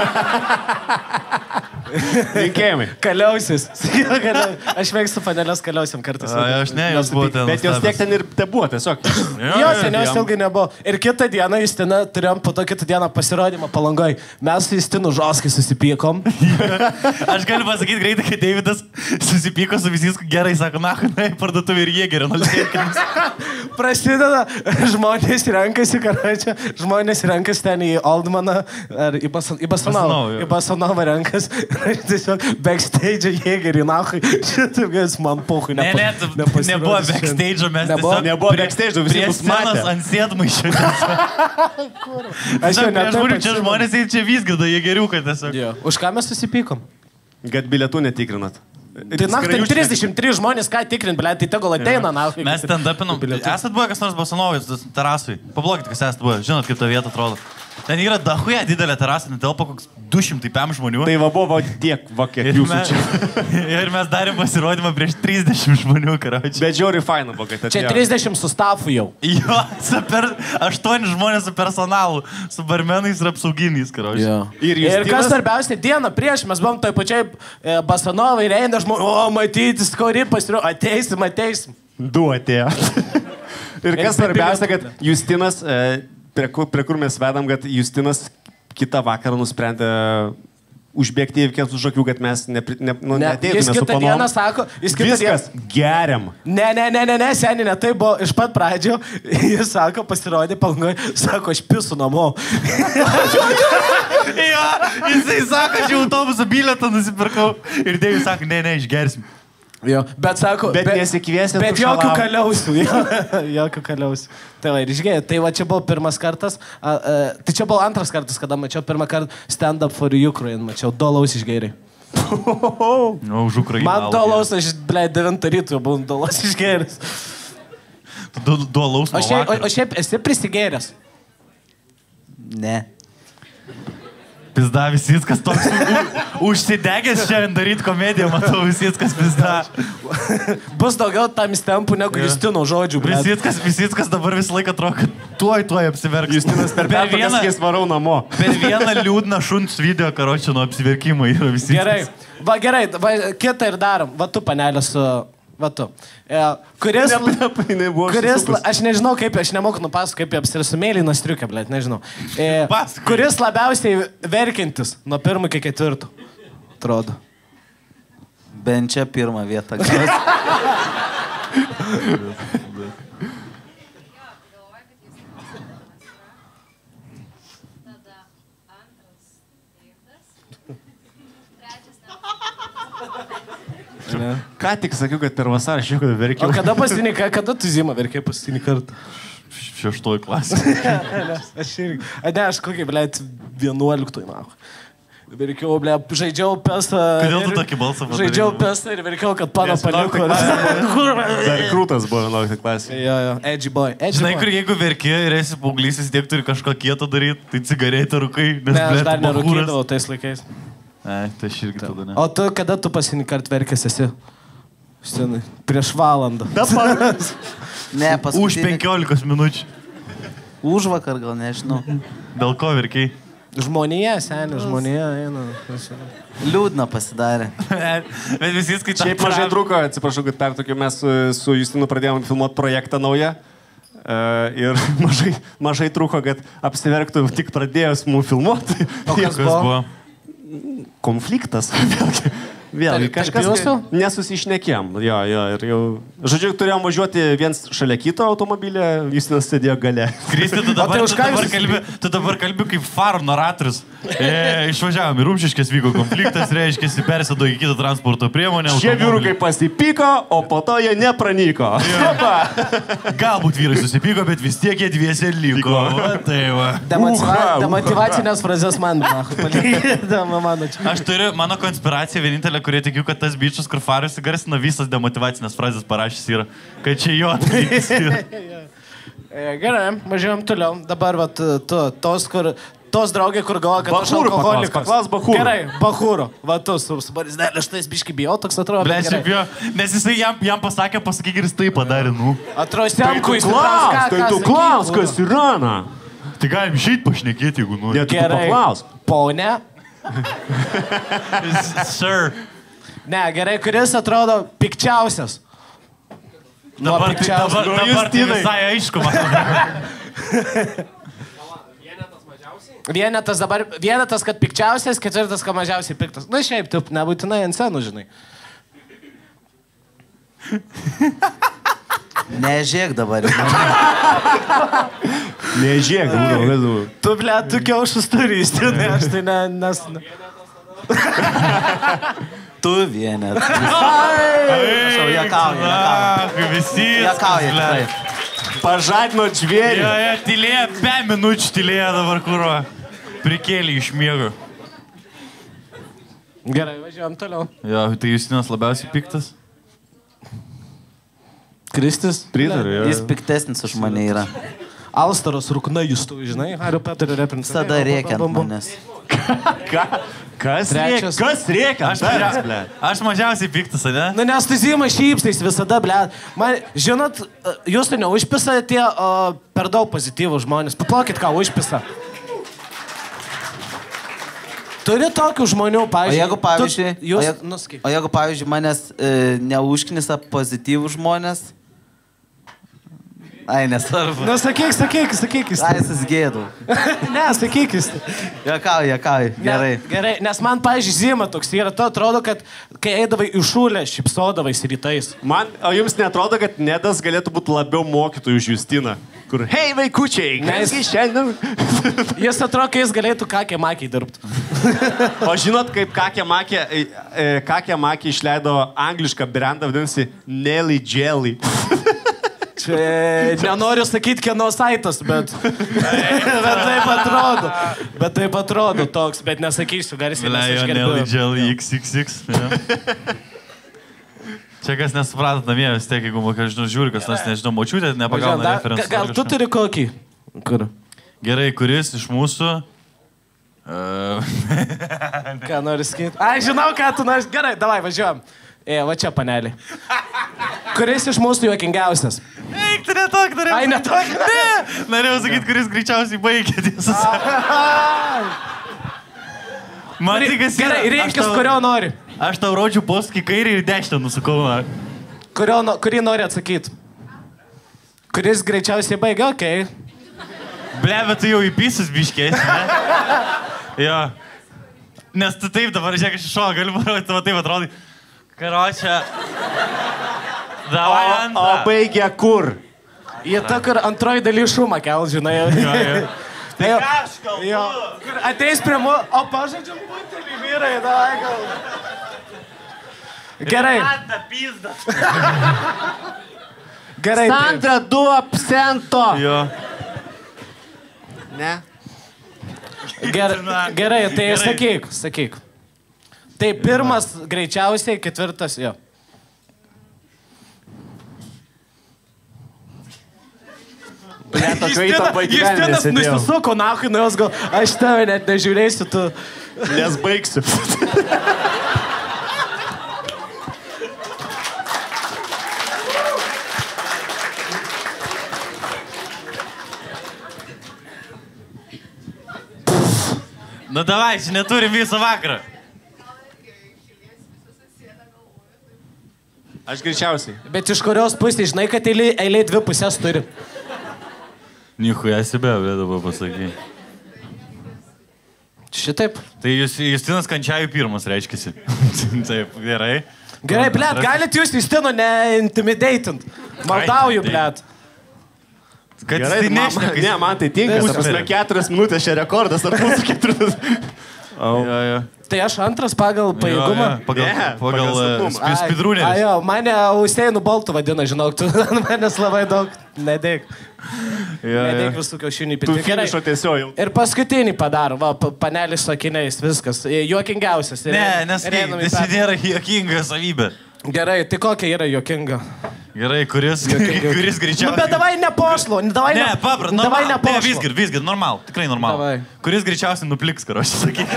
Linkėjimai. Kaliausis. Aš mėgstu panelės kaliausiam kartais. Aš ne, jos buvo ten. Bet jos tiek ten ir te buvo, tiesiog. Jo, seniausiai ilgai nebuvo. Ir kitą dieną Justina, turėjom po to kitą dieną pasirodymą Palangoj. Mes su Justinu žoskai susipykom. Aš galiu pasakyti greitai, kad Deividas susipyko su visais gerai, sako, na, parduotuvė ir jie gerai, Prasideda, žmonės renkasi ten į Oldmaną, ar į Basanovą renkas. Tiesiog backstage jėgerį, nahai. Šitaip gais man pohui nepasirodys. Ne, nebuvo backstage, mes tiesiog... Nebuvo backstage, visi mus matė. Prie scenos ant sėdmaišio. Aš jau nežiūriu, čia žmonės ir čia Visgirda, jie geriukai tiesiog. Už ką mes susipykom? Kad bilietų netikrinat. Tai naktį 33 žmonės ką tikrint, blėt, tai tegul ateina, nahai. Mes ten dapinom. Esat buvę kas nors Basanovai, terasui? Pablokit, kas esat buvę. Žinot, kaip ta vieta atrodo. Ten yra dahuja didelė terasa, netelpa koks 200 pėm žmonių. Tai va buvo tiek, va kiek jūsų čia. Ir mes darėm pasirodymą prieš 30 žmonių, karočiui. Bet žiauri faina buvo, kad Čia 30 su stafu jau. Jo, 8 žmonės su personalu, su barmenais ir apsauginiais, karočiui. Ir kas svarbiausia, dieną prieš mes buvom toj pačiai Basanovai, Reina žmonės, o matyti, skori pasirodė, ateisim. Du atėjo. Ir kas svarbiausia, kad Justinas, prie kur mes vedam, kad Justinas kitą vakarą nusprendė užbėgti įvykės už akių, kad mes neateitume su kitą dieną sako, viskas, geriam. Ne, seniai, ne, tai buvo iš pat pradžio, jis sako, pasirodė Palangoj, sako, aš pisu namo. Jo, jisai sako, aš jau autobusą bilietą nusipirkau ir Dėjus sako, ne, išgersim. Jo, bet sako, bet nesikviesi, bet jokių kaliausių. Jokių kaliausių. Tai va, ir išgėjau. Tai va, čia buvo pirmas kartas. Tai čia buvo antras kartas, kada mačiau pirmą kartą Stand Up for Ukraine. Mačiau, dolaus išgėriai. Už Ukrainą. Man dolaus, aš, blei, 9 rytų jau buvau dolaus išgėris. Dolaus nuo vakaro. O šiaip esi prisigėręs? Ne. Pizda, viskas toks užsidegęs šiandien daryti komediją, matau, viskas pizda. Bus daugiau tam įstempų negu Justino žodžių. Viskas dabar visą laiką atrodo, kad tuoj apsiverks. Justinas per vieną skės varau namo. Per vieną liūdną šuns video, karočią, nuo apsiverkimo yra visi. Gerai, kitą ir darom. Va tu, panelė, su... Va tu. Kuris, aš nežinau, kaip, aš nemoku nupasakoti, kaip apsirasiu mėlyną striukę, blėt, nežinau. Kuris labiausiai verkiantis nuo 1 iki 4, atrodo. Bent čia pirmą vietą. Ką tik sakiau, kad per vasarą aš jau verkiau. O kada kada tu zimą verkiai paskutinį kartą? 6 klasė. Aš kokį, blėt, 11, na. Verkiau, blėt, žaidžiau pesą. Kodėl tu tokį balsą padarė? Žaidžiau pesą ir verkiau, kad pano paliko. Dar krūtas buvo 11 klasė. Jo, edgy boy. Žinai, kur jeigu verki ir esi paauglys, vis tiek turi kažką kieto daryti, tai cigaretę rūkai. Ne, aš dar nerūkydavau tais laikais. Ai, tai aš irgi tada ne. O tu, kada tu paskutinį kartą verkęs esi? Scenai. Prieš valandą. Dabar. Ne, Už 15 minučių. Už vakar gal, nežinau. Dėl ko verkiai? Žmonėje, seniai, žmonėje eina. Liūdna pasidarė. Bet visi skaičiavo. Šiaip mažai truko, atsiprašau, kad pertokiu, mes su Justinu pradėjome filmuoti projektą naują. Ir mažai truko, kad apsiverktų tik pradėjus mūsų filmuoti. O kas buvo? Konfliktas. Vėlgi, kažkas nesusišnekėm. Jo, ir jau... Žodžiu, turėjom važiuoti viens šalia kito automobilį, Justinas sėdėjo gale. Kristi, tu dabar kalbi kaip faro naratorius. Išvažiavom į Rumšiškės, vyko konfliktas, reiškia, persėdo į kitą transporto priemonę. Šie vyrukai pasipyko, o po to jie nepranyko. Galbūt vyrai susipyko, bet vis tiek jie dviese liko. Tai va. Demotyvacinės frazės man. Aš turiu, mano konspiracija vienintelė, kurie tikiu, kad tas bičius, kur Farius įgarsina visas demotyvacinės frazės parašys yra, kad čia jo dalykas yra. Gerai, važiuojam toliau. Dabar, vat, tos draugė, kur galvoja, kad aš alkoholikas. Paklas Bahūro. Gerai, Bahūro. Va, tu su barizdelė, štai biški bijau, toks atrodo. Ble, šiaip jo, nes jisai jam pasakė, pasakyk ir jis tai padarė, nu. Atrodo, semkui, tai tu klaus, kas yra, na. Tai galim išeit pašnekėti, jeigu nori. Gerai, ponė. Sir. Ne, gerai, kuris atrodo pikčiausias. Dabar tai visai aišku, man. Vienetas, kad pikčiausias, ketvirtas, kad mažiausiai piktas. Na, šiaip, tu nebūtinai ant scenų, žinai. Nežiek dabar. Nežiek, būdavo. Tu, ble, tu kiaušus turi įstinai, aš tai nes... Tu vienet. Aš jau jakauju. Visi. Jakauju, tikrai. Pažadino žvėrį. Jo, tylėjo, 5 minučių tylėjo dabar, kuro. Prikėlė iš miego. Gerai, važiuojam toliau. Jo, tai Justinas labiausiai piktas? Kristis? Pritariu, jo. Jis piktesnis už mane yra. Alstaras rūkna jūs tu, žinai, Hario Poterio referencas. Visada rėkia ant manęs. Kas Trečias. rėkia? Kas rėkia? Aš mažiausiai piktas, ne? Nu, nes tu Zima šypstais visada, ble. Man, žinot, jūs tai neužpisa tie per daug pozityvų žmonės. Paplokit, ką užpisa. Turi tokių žmonių, pavyzdžiui. O jeigu, pavyzdžiui, manęs neužknisa pozityvų žmonės? Ai, nesvarbu. Nu, sakyk. Ai, susgėdau. Ne, sakyk. Juokauju. Gerai. Gerai, nes man, pavyzdžiui, Zima toks yra. Tu atrodo, kad kai eidavai į šūlę, šipsodavai rytais. O jums netrodo, kad Nedas galėtų būti labiau mokytojų už Justiną? Kur, hei, vaikučiai, kasgi šiandien? Jis atrodo, kai jis galėtų kakė makiai dirbti. O žinot, kaip kakė makė išleido anglišką brandą, vadinasi Nelly Jelly. Nenoriu sakyti, kieno saitas, bet taip atrodo toks, bet nesakysiu, garsiai. Nelly Jelly XXX. Čia kas nesupratot namie, vis tiek, jeigu aš žiūriu, kas nors nežinau, močiutė, nepagauna referencų. Gal tu turi kokį? Kur? Gerai, kuris iš mūsų... Ką nori sakyti? Ai, žinau, ką tu nori. Gerai, davai, važiuojam. Va čia, panelį. Kuris iš mūsų juokingiausias? Eik, tu netok, norėjau. Ai, netok. Ne, norėjau sakyti, kuris greičiausiai baigė, tiesą sakant. Man tik kas yra. Gerai, rinkis, kurio nori. Aš tau rodžiu posūkį kairį ir dešinę nusukau. Kurį nori atsakyti? Kuris greičiausiai baigė, okei. Ble, bet tu jau įpysus biškės, ne? Jo. Nes tu taip dabar, žiūrėk, aš iš šono galiu parodyti, tu taip atrodai. Karočią. Davai antrą. O baigė kur? Jie ta, kur antroji daly šumą kel, žinai. Tai ką aš kalbu? Ateis prie mūsų, o pažadžiam butelį, vyrai, davai gal. Gerai. Gerai. Sandra, du absento. Jo. Ne? Gerai, tai sakyk. Tai pirmas greičiausiai, ketvirtas, jo. Justinas nusisuko, nahui, nuo jos gal, aš tave net nežiūrėsiu, tu. Nes baigsiu. Nu davai, čia neturim visą vakarą. Aš greičiausiai. Bet iš kurios pusės, žinai, kad eilė dvi pusės turi. Nichu, esi be, dabar pasakai. Šitaip. Tai Justinas Kančiajų pirmas, reiškisi. Taip, gerai. Gerai, blėt, galit jūs Justino neintimidatint. Maldauju, blėt. Kad gerai, tai nešnekai. Ne, man tai tinka, prasme 4 minutės čia rekordas, ar mūsų 4. Tai aš antras pagal pajėgumą. Pagal speedrunnerį. Ajo, mane Useinu Boltu vadina, žinok, tu manęs labai daug nedėk. Nedėk visų kiaušinių į Tu finišo tiesiog. Ir paskutinį padarom, va, panelis su akiniais, viskas. Juokingiausias. Ne, nes tai nėra juokinga savybė. Gerai, tai kokia yra juokinga? Gerai, kuris greičiausiai... Nu, bet davai nepošlo, davai ne... Ne, paprat, normal. Ne, visgi, normal, tikrai normal. Davai. Kuris greičiausiai nupliks, karoči, sakyk.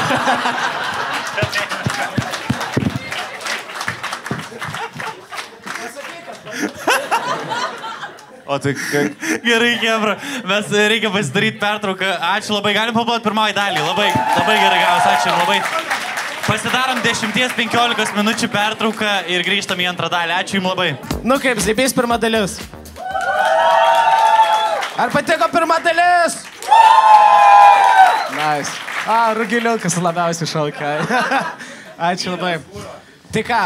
O tai kaip... Gerai, Kebra, mes reikia pasidaryti pertrauką. Ačiū labai, galim pabuoti pirmąjį dalį. Labai gerai gavos, ačiū ir labai. Pasidarom 10-15 minučių pertrauką ir grįžtam į antrą dalį. Ačiū jums labai. Nu kaip, Zibės pirma dalis. Ar patiko pirma dalis? Nice. Rugiliukas labiausiai šalka. Ačiū labai. Tai ką?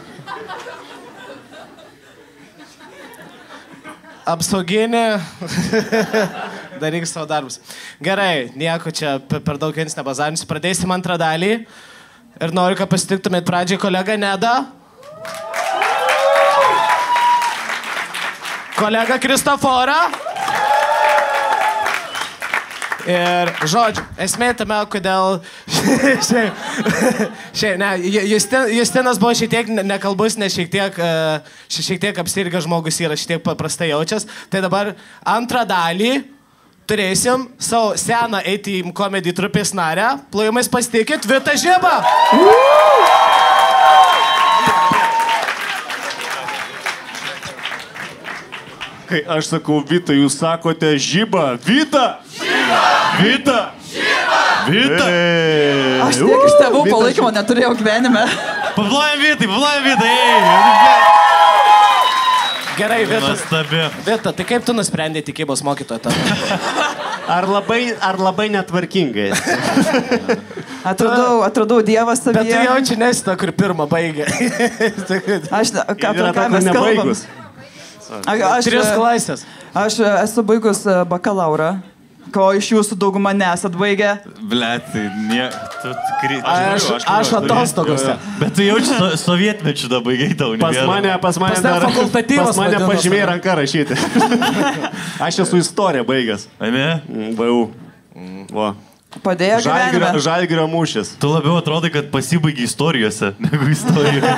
Apsauginį. Daryk savo darbus. Gerai, nieko čia per daug jums nebazarinsiu. Pradėsim antrą dalį. Ir noriu, kad pasitiktumėt pradžiai kolegą Nedą. Kolega Kristoforą. Ir, žodžiu, esmė tame, kodėl... ne, Justinas buvo šiek tiek nekalbus, nes šiek tiek apsirgęs žmogus yra, šiek tiek paprastai jaučias. Tai dabar antrą dalį turėsim savo seną A-Team komedijų trupės narę. Plojimais pasitikit, Vita Žiba! Kai aš sakau Vita, jūs sakote Žiba. Vita! Žiba! Vita! Žiba! Vita! Aš tiek iš tėvų palaikymo neturėjau gyvenime. Paplojam Vitai! Gerai, Vita. Nuostabi. Vita, tai kaip tu nusprendė tikybos mokytoją tada? Ar labai netvarkingai? Atradau Dievą savyje. Bet tu jaučiu nesita, kur pirmą baigė. Ką mes kalbam? Tris klasės. Aš esu baigus bakalaurą, ko iš jūsų dauguma nesat baigę. Blet, tai Aš atostogose. Bet tu jaučiu sovietmečių da baigai tau. Pas mane pažymėjo ranką rašyti. Aš esu istoriją baigęs. Ane? VU. Va. Padėjo gyvenime. Žalgirio mūšis. Tu labiau atrodai, kad pasibaigi istorijose, negu istorijoje.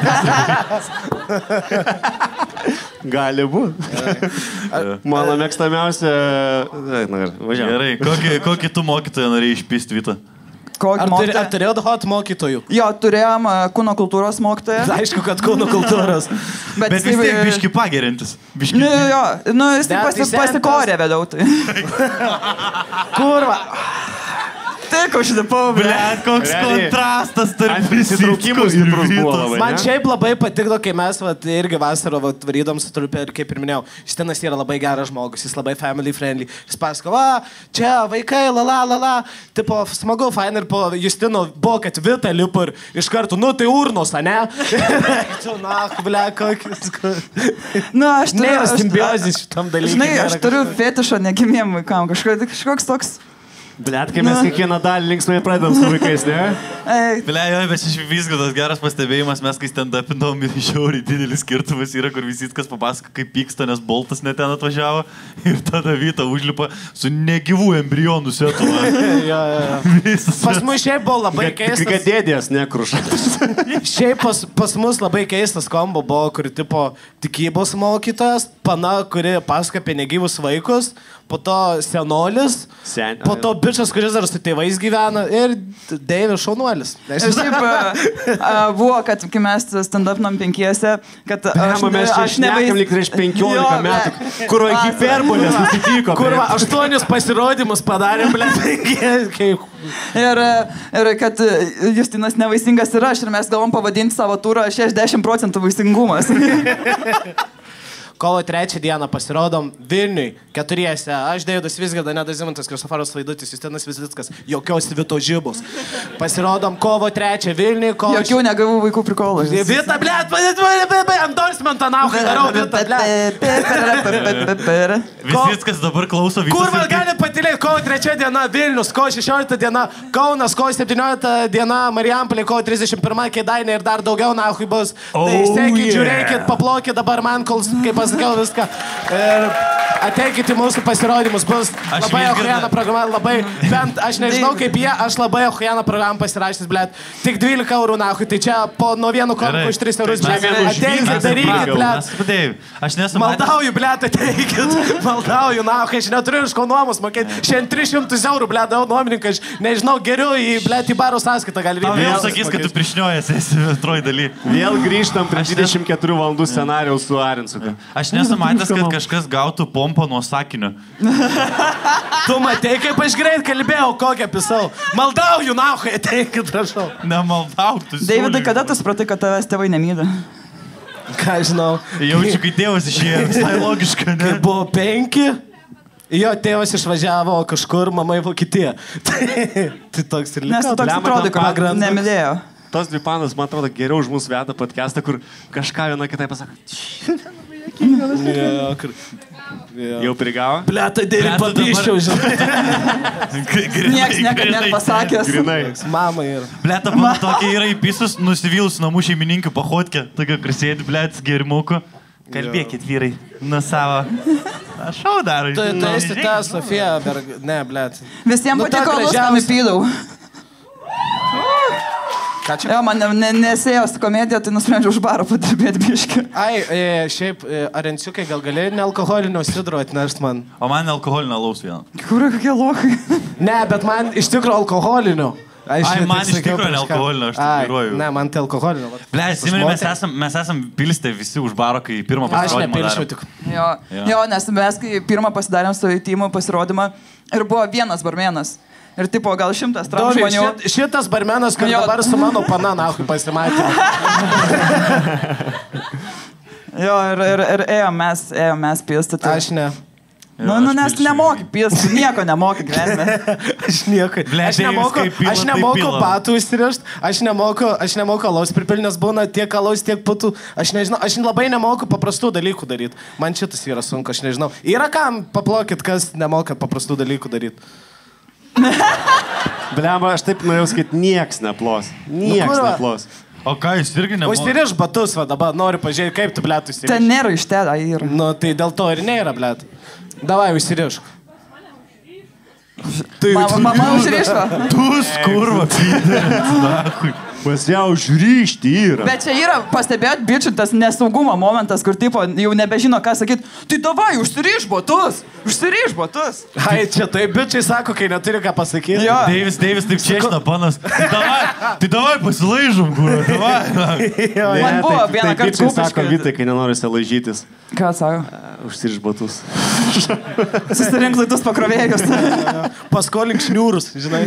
Gali būti. Mano mėgstamiausia... Gerai, kokį tu mokytoją norėjai išpisti, Vita? Ar turėjot hot mokytojų? Jo, turėjom kūno kultūros mokytoją. Aišku, kad kūno kultūros. Bet vis tiek biški pagerintis. Jo, jis pasikorė vėliau. Kurva. Tik už šitą Blet, koks kontrastas tarp įsitraukimus ir Vytos. Man šiaip labai patiko, kai mes irgi vasarą varydom su trupė ir kaip ir minėjau, Justinas yra labai geras žmogus, jis labai family friendly. Jis pasako, čia vaikai, la. Tipo, smagu, fain ir po Justino buvo, kad Vita lipo ir iš karto, tai urnos, ne? Tu, ble, kokis. Nėra simbiozis šitam dalykui. Žinai, aš turiu fetišą negimiem vaikam, kažkoks toks... Blet, kai mes kiekvieną dalį linksmai pradedam su vaikais, ne? Ble, jo, bet iš viskas geras pastebėjimas, mes kai stand-upindom ir žiauriai didelis skirtumas yra, kur visitkas papasako, kaip pyksta, nes Boltas net ten atvažiavo ir tada Vita užlipa su negyvų embrionų setu. Pas mus šiaip buvo labai keistas. Kad dėdės nekruša. Šiaip pas mus labai keistas kombo buvo, kur tipo tikybos mokytojas, pana, kuri pasako apie negyvus vaikus, po to senolis, po to bičas, kuris dar su tėvais gyvena ir Deivis šaunuolis. Šiaip buvo, kad kai mes stand-upinam penkiese, kad aš nevaizdžiu lyg prieš 15 metų, kur hiperbolės susitiko. Kur 8 pasirodymus padarėm, ir kad Justinas nevaisingas ir aš, ir mes galvom pavadinti savo turą 60% vaisingumas. Kovo 3 dieną pasirodom Vilniui, 4. Aš Deividas Vizgirda, Nedas Zimantas, Kristoforas Vaidutis, Justinas Vizickas, jokios Vitos Žibos. Pasirodom kovo 3 Vilniui, jokių negavų vaikų prikolų. Vita, blet, endorsementą naukai darau, Vita, blet. Vizickas dabar klauso Vitos. Kur man gali patilėti, kovo 3 diena Vilnius, kovo 16 diena Kaunas, kovo 17 diena Marijampolė, kovo 31 Kėdainiai ir dar daugiau naukai bus. Tai sekit, žiūrėkit, paplokit dabar man, kol kaip pasakiau viską. Ir ateikit į mūsų pasirodymus, bus labai ojana programa, labai, bent aš nežinau kaip jie, aš labai ojana programą pasirašęs, blėt, tik 12 eurų nahui, tai čia po nuo vieno komiko už 3 eurus, blėt, ateikit, darykit, blėt. Aš nesu maldauju, blėt, ateikit, maldauju, nahui, aš neturiu iš ko nuomus mokėti, šiandien 300 eurų, blėt, dau nuomininkai, aš nežinau, geriau blėt, į baro sąskaitą gali vykti. Vėl sakys, kad tu prišniojas esi antroji daly. Vėl grįžtam prie 24 valandų scenarijaus su Arinsuka. Aš nesu matęs, kad kažkas gautų pompą nuo sakinio. Tu matei, kaip aš greit kalbėjau, kokią pisau. Maldauju, naukai, ateikit, prašau. Nemaldauk, tu siūly. Davidai, kada tu supratai, kad tavęs tėvai nemyli? Ką žinau. Jaučiu, kai tėvas išėjo, visai logiška, ne? Kai buvo 5, jo tėvas išvažiavo kažkur, mama į Vokietiją. Tai toks ir liko. Nes toks atrodo, kad nemylėjo. Tos dvi panas, man atrodo, geriau už mūsų veda podcastą, kur kažką viena kitai pasako. Jau prigavo? Bleta, dėlį papiščiau, žinai. Niekas niekad nepasakęs. Grinai. Mama yra. Bleta, man tokia yra įpisus, nusivylus namų šeimininkių pahodkę. Tokia, kur sėdi, bleta, gerimuku. Kalbėkit, vyrai, nuo savo. Aš šau dar. Tu esi ta Sofija, ne, blėt. Visiems Nu, ta patiko, gražiausia. luską nupydau. Ką čia? Jo, man nesėjo su komedija, tai nusprendžiau už barą padirbėti biškį. Ai, šiaip, Arenciukai, gal gali nealkoholinio sidro atnešt man? O man nealkoholinio alaus vieną. Kur kokie lokai? Ne, bet man iš tikro alkoholinio. Ai, man iš tikro nealkoholinio, aš tik vairuoju. Ne, man tai alkoholinio. Ble, atsimeni, mes esam pilstę visi už baro, kai pirmą Aš pasirodymą nepilšiau darėm. tik. Jo, nes mes kai pirmą pasidarėm su Timu pasirodymą ir buvo vienas barmenas. Ir tipo gal 100 Dovi, žmonių. šitas barmenas, kur Jo. dabar su mano pana, nahui, pasimatė. Jo, ir ėjom mes pilstyti. Aš ne. Nu, nes nemoki pilstyti, nieko nemoki gyvenime. Aš nieko. Ble, Aš Deivis, nemoku, kaip pila, aš taip nemoku pila. patų įsirišti, aš nemoku alaus pripilnės, būna tiek alaus, tiek putų. Aš nežinau, aš labai nemoku paprastų dalykų daryti. Man šitas yra sunku, aš nežinau. Yra kam, paplokit, kas nemoka paprastų dalykų daryti. Bliamba, aš taip norėjau sakyti, nieks neplos. Nieks kur va? neplos. O ką, jūs irgi nemokat? Užsiriš batus, va dabar noriu pažiūrėti, kaip tu blėtų įsiriš. Ten nėra iš ten, yra. Nu, tai dėl to ir nėra, blėt. Davai, užsirišk. Mama užrišo. Tu skurva, Pyteris. Pas ją užryšti yra. Bet čia yra, pastebėt, bičių, tas nesaugumo momentas, kur tipo jau nebežino, ką sakyti. Tai davai, užsiriš batus. Užsiriš batus. Ai, čia taip bičiai sako, kai neturi ką pasakyti. Jo. Deivis taip češina, panas. Tai davai pasilaižom, kur. Davai. Man buvo vieną kartą Taip sako kūpiškai. Vytai, kai nenori laižytis. Ką sako? Užsiriš batus. Susirink laidus pakrovėjus. Paskolink šniūrus, žinai.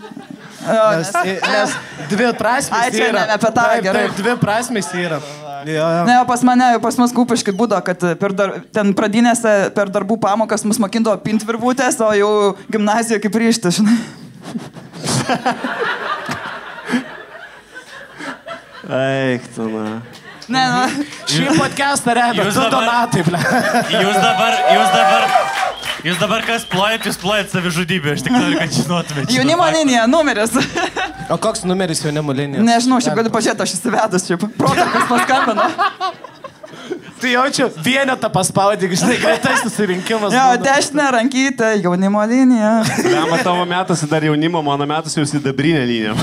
Nes dvi prasmės Ai, čia yra. ne apie tą, Taip, gerai. taip, dvi prasmės yra. Jo. Ne, pas mus kūpiškai būdavo, kad ten pradinėse per darbų pamokas mus mokindavo pint virvutės, o jau gimnazijoje kaip ryšti, žinai. Eik, tu na. Ne, Šį podcastą remia, Jūs tu dabar- donatai, ble. Jūs dabar kas plojat, jūs plojat savižudybę, aš tik noriu, kad žinotumėte. jaunimo linija, numeris. O koks numeris jaunimo linijos? Nežinau, šiaip galiu pažiūrėti, aš įsivedus, šiaip. Protakas paskambino. Tai jaučiu, vienetą paspaudį, žinai, greitas susirinkimas. Jo, dešinė rankytė, jaunimo linija. Bliamba, tavo metusi dar jaunimo, mano metusi jau sidabrinė linija.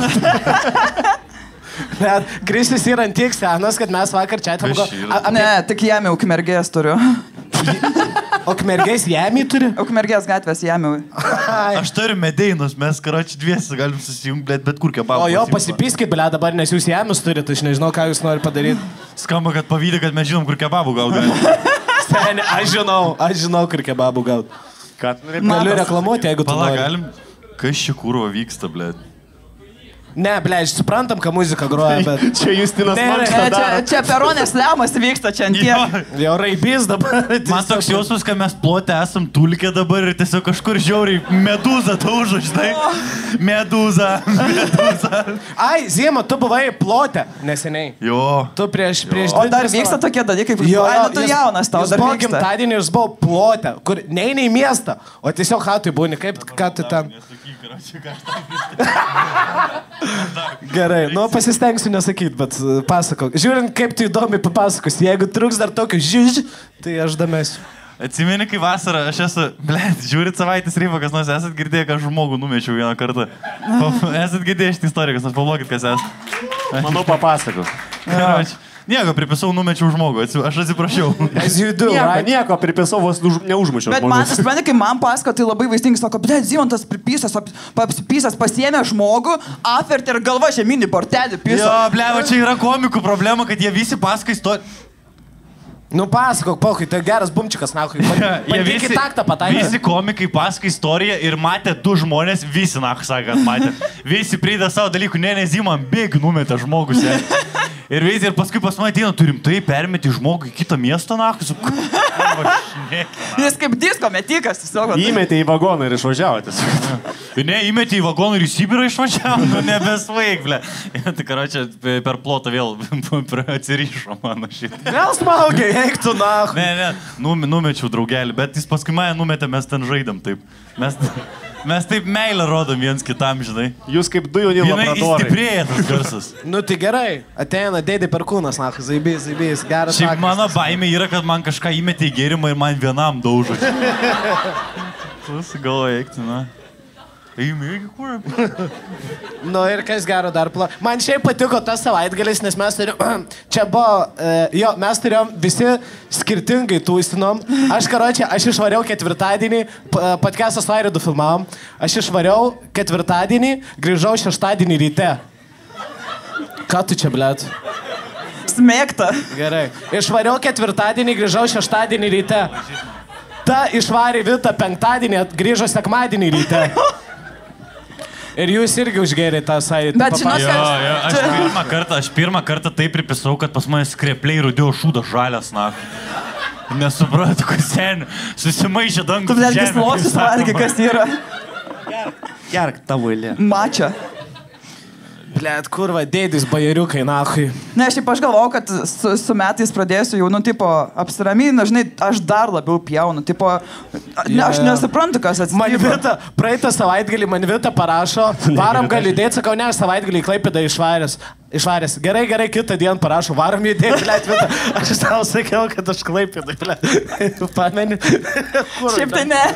Bet Kristis yra ant tiek senas, kad mes vakar čia atėjome. Ne, tik jame ukmergės turiu. O Ukmergės jamį turi? Ukmergės gatvės jame. Aš turiu medeinus, mes karoči dviesi galim susijungti, bet kur kebabą. O jo, pasipyskit, ble, dabar, nes jūs jamius turite, aš nežinau, ką jūs norite padaryti. Skamba, kad pavydė, kad mes žinom, kur kebabų gal galime. Seni, aš žinau, kur kebabų gauti. Ką? Galiu reklamuoti, jeigu tu Pala, nori. galim. Kas čia kurva vyksta, ble? Ne, ble, suprantam, ką muzika groja, bet... Čia Justinas Ne, Mankštą daro. Čia peronės lemas vyksta čia ant tiek. Jo raibys dabar. Man toks jausmas, kad mes plote esam tulkę dabar ir tiesiog kažkur žiauriai medūza taužo, žinai. Medūza. Ai, Ziema, tu buvai plote neseniai. Jo. Tu prieš O dar vyksta tokie dalykai, kaip... Ai, nu tu jaunas, tau dar buvo vyksta. gimtadienį, jūs buvo plote, kur neini į miestą, o tiesiog hatui būni, kaip, ką tu ten... Gerai, nu pasistengsiu nesakyti, bet pasakok. Žiūrint, kaip tu įdomi papasakos, jeigu truks dar tokio žiūž, tai aš damesiu. Atsimeni, kai vasarą aš esu, blėt, žiūrit savaitės rybą, kas nors esat girdėję, kad žmogų numečiau vieną kartą. Esat girdėję šitą istoriją, kas nors pablokit, kas esat. Manau, papasakok. Nieko, pripisau, numečiau žmogų, aš atsiprašiau. As you do, Nieko, right? nieko, pripisau, vos neužmušiau. Bet man, supranti, kai man pasako, tai labai vaistingai sako, bet Zimontas pripysas, pasiėmė žmogų, apvertė ir galva žeminį bortelį Jo, piso. blėva, čia yra komikų problema, kad jie visi pasakai istoriją. Nu pasakok, pokai, tai geras bumčikas, nahui. Bandykit taktą pataikyti. Visi komikai pasakai istoriją ir matė du žmonės, visi, sakė, kad matė. Visi pridė savo dalykų, Zimą bėg numetė žmogus. Ir visi, ir paskui pas mane ateina, turim tai permeti žmogų į kitą miestą, Jis kaip disko metikas, tiesiog. Įmetė į vagoną ir išvažiavo tiesiog. Ne, įmetė į vagoną ir į Sibirą išvažiavo, nu nebesvaig, ble. Tai karočią per plotą vėl atsirišo mano šitą. Vėl smaugiai, eik tu nahui. Ne, numečiau draugelį, bet jis paskui mane numetė, mes ten žaidėm taip. Mes taip meilę rodom viens kitam, žinai. Jūs kaip du jauni Jinai labradorai. įstiprėja tas garsas. Nu tai gerai, ateina dėdė per kūnas, na, zaibys, geras. Šiaip mano baimė yra, kad man kažką įmetė į gėrimą ir man vienam daužo. Susigalvoja eikti, na. Eimėgi kur? Nu ir kas gero dar Man šiaip patiko tas savaitgalis, nes mes turėjom, čia buvo, mes turėjom visi skirtingai tūstinom. Aš išvariau ketvirtadienį, podcast'ą su Airidu filmavom, aš išvariau ketvirtadienį, grįžau šeštadienį ryte. Ką tu čia, blėt? Smėgta. Gerai. Išvariau ketvirtadienį, grįžau šeštadienį ryte. Ta išvarė Vita penktadienį, grįžo sekmadienį ryte. Ir jūs irgi užgėrė tą saitį. Bet žinot, Aš pirmą kartą taip pripisau, kad pas mane skrepliai rudėjo šūdas žalias, na. Nesuprantu, kas seniai. Susimaišė dangus. tu netgi slosius valgy, kas yra. Gerk tavo eilė. Mačia. Blet, kurva, dėdis bajeriukai, nahui. Ne, šiaip aš galvojau, kad su metais pradėsiu jau, nu, tipo, apsiraminu, žinai, aš dar labiau pjaunu, tipo, aš nesuprantu, kas atsitiko. Praeitą savaitgalį man Vita parašo, varom gali dėti, sakau, ne, aš savaitgalį į Klaipėdą išvaręs. Gerai, kitą dieną parašo, varom judėti, blet, Vita. Aš tau sakiau, kad aš Klaipėdą, blet. Pameni? Šiaip tai ne.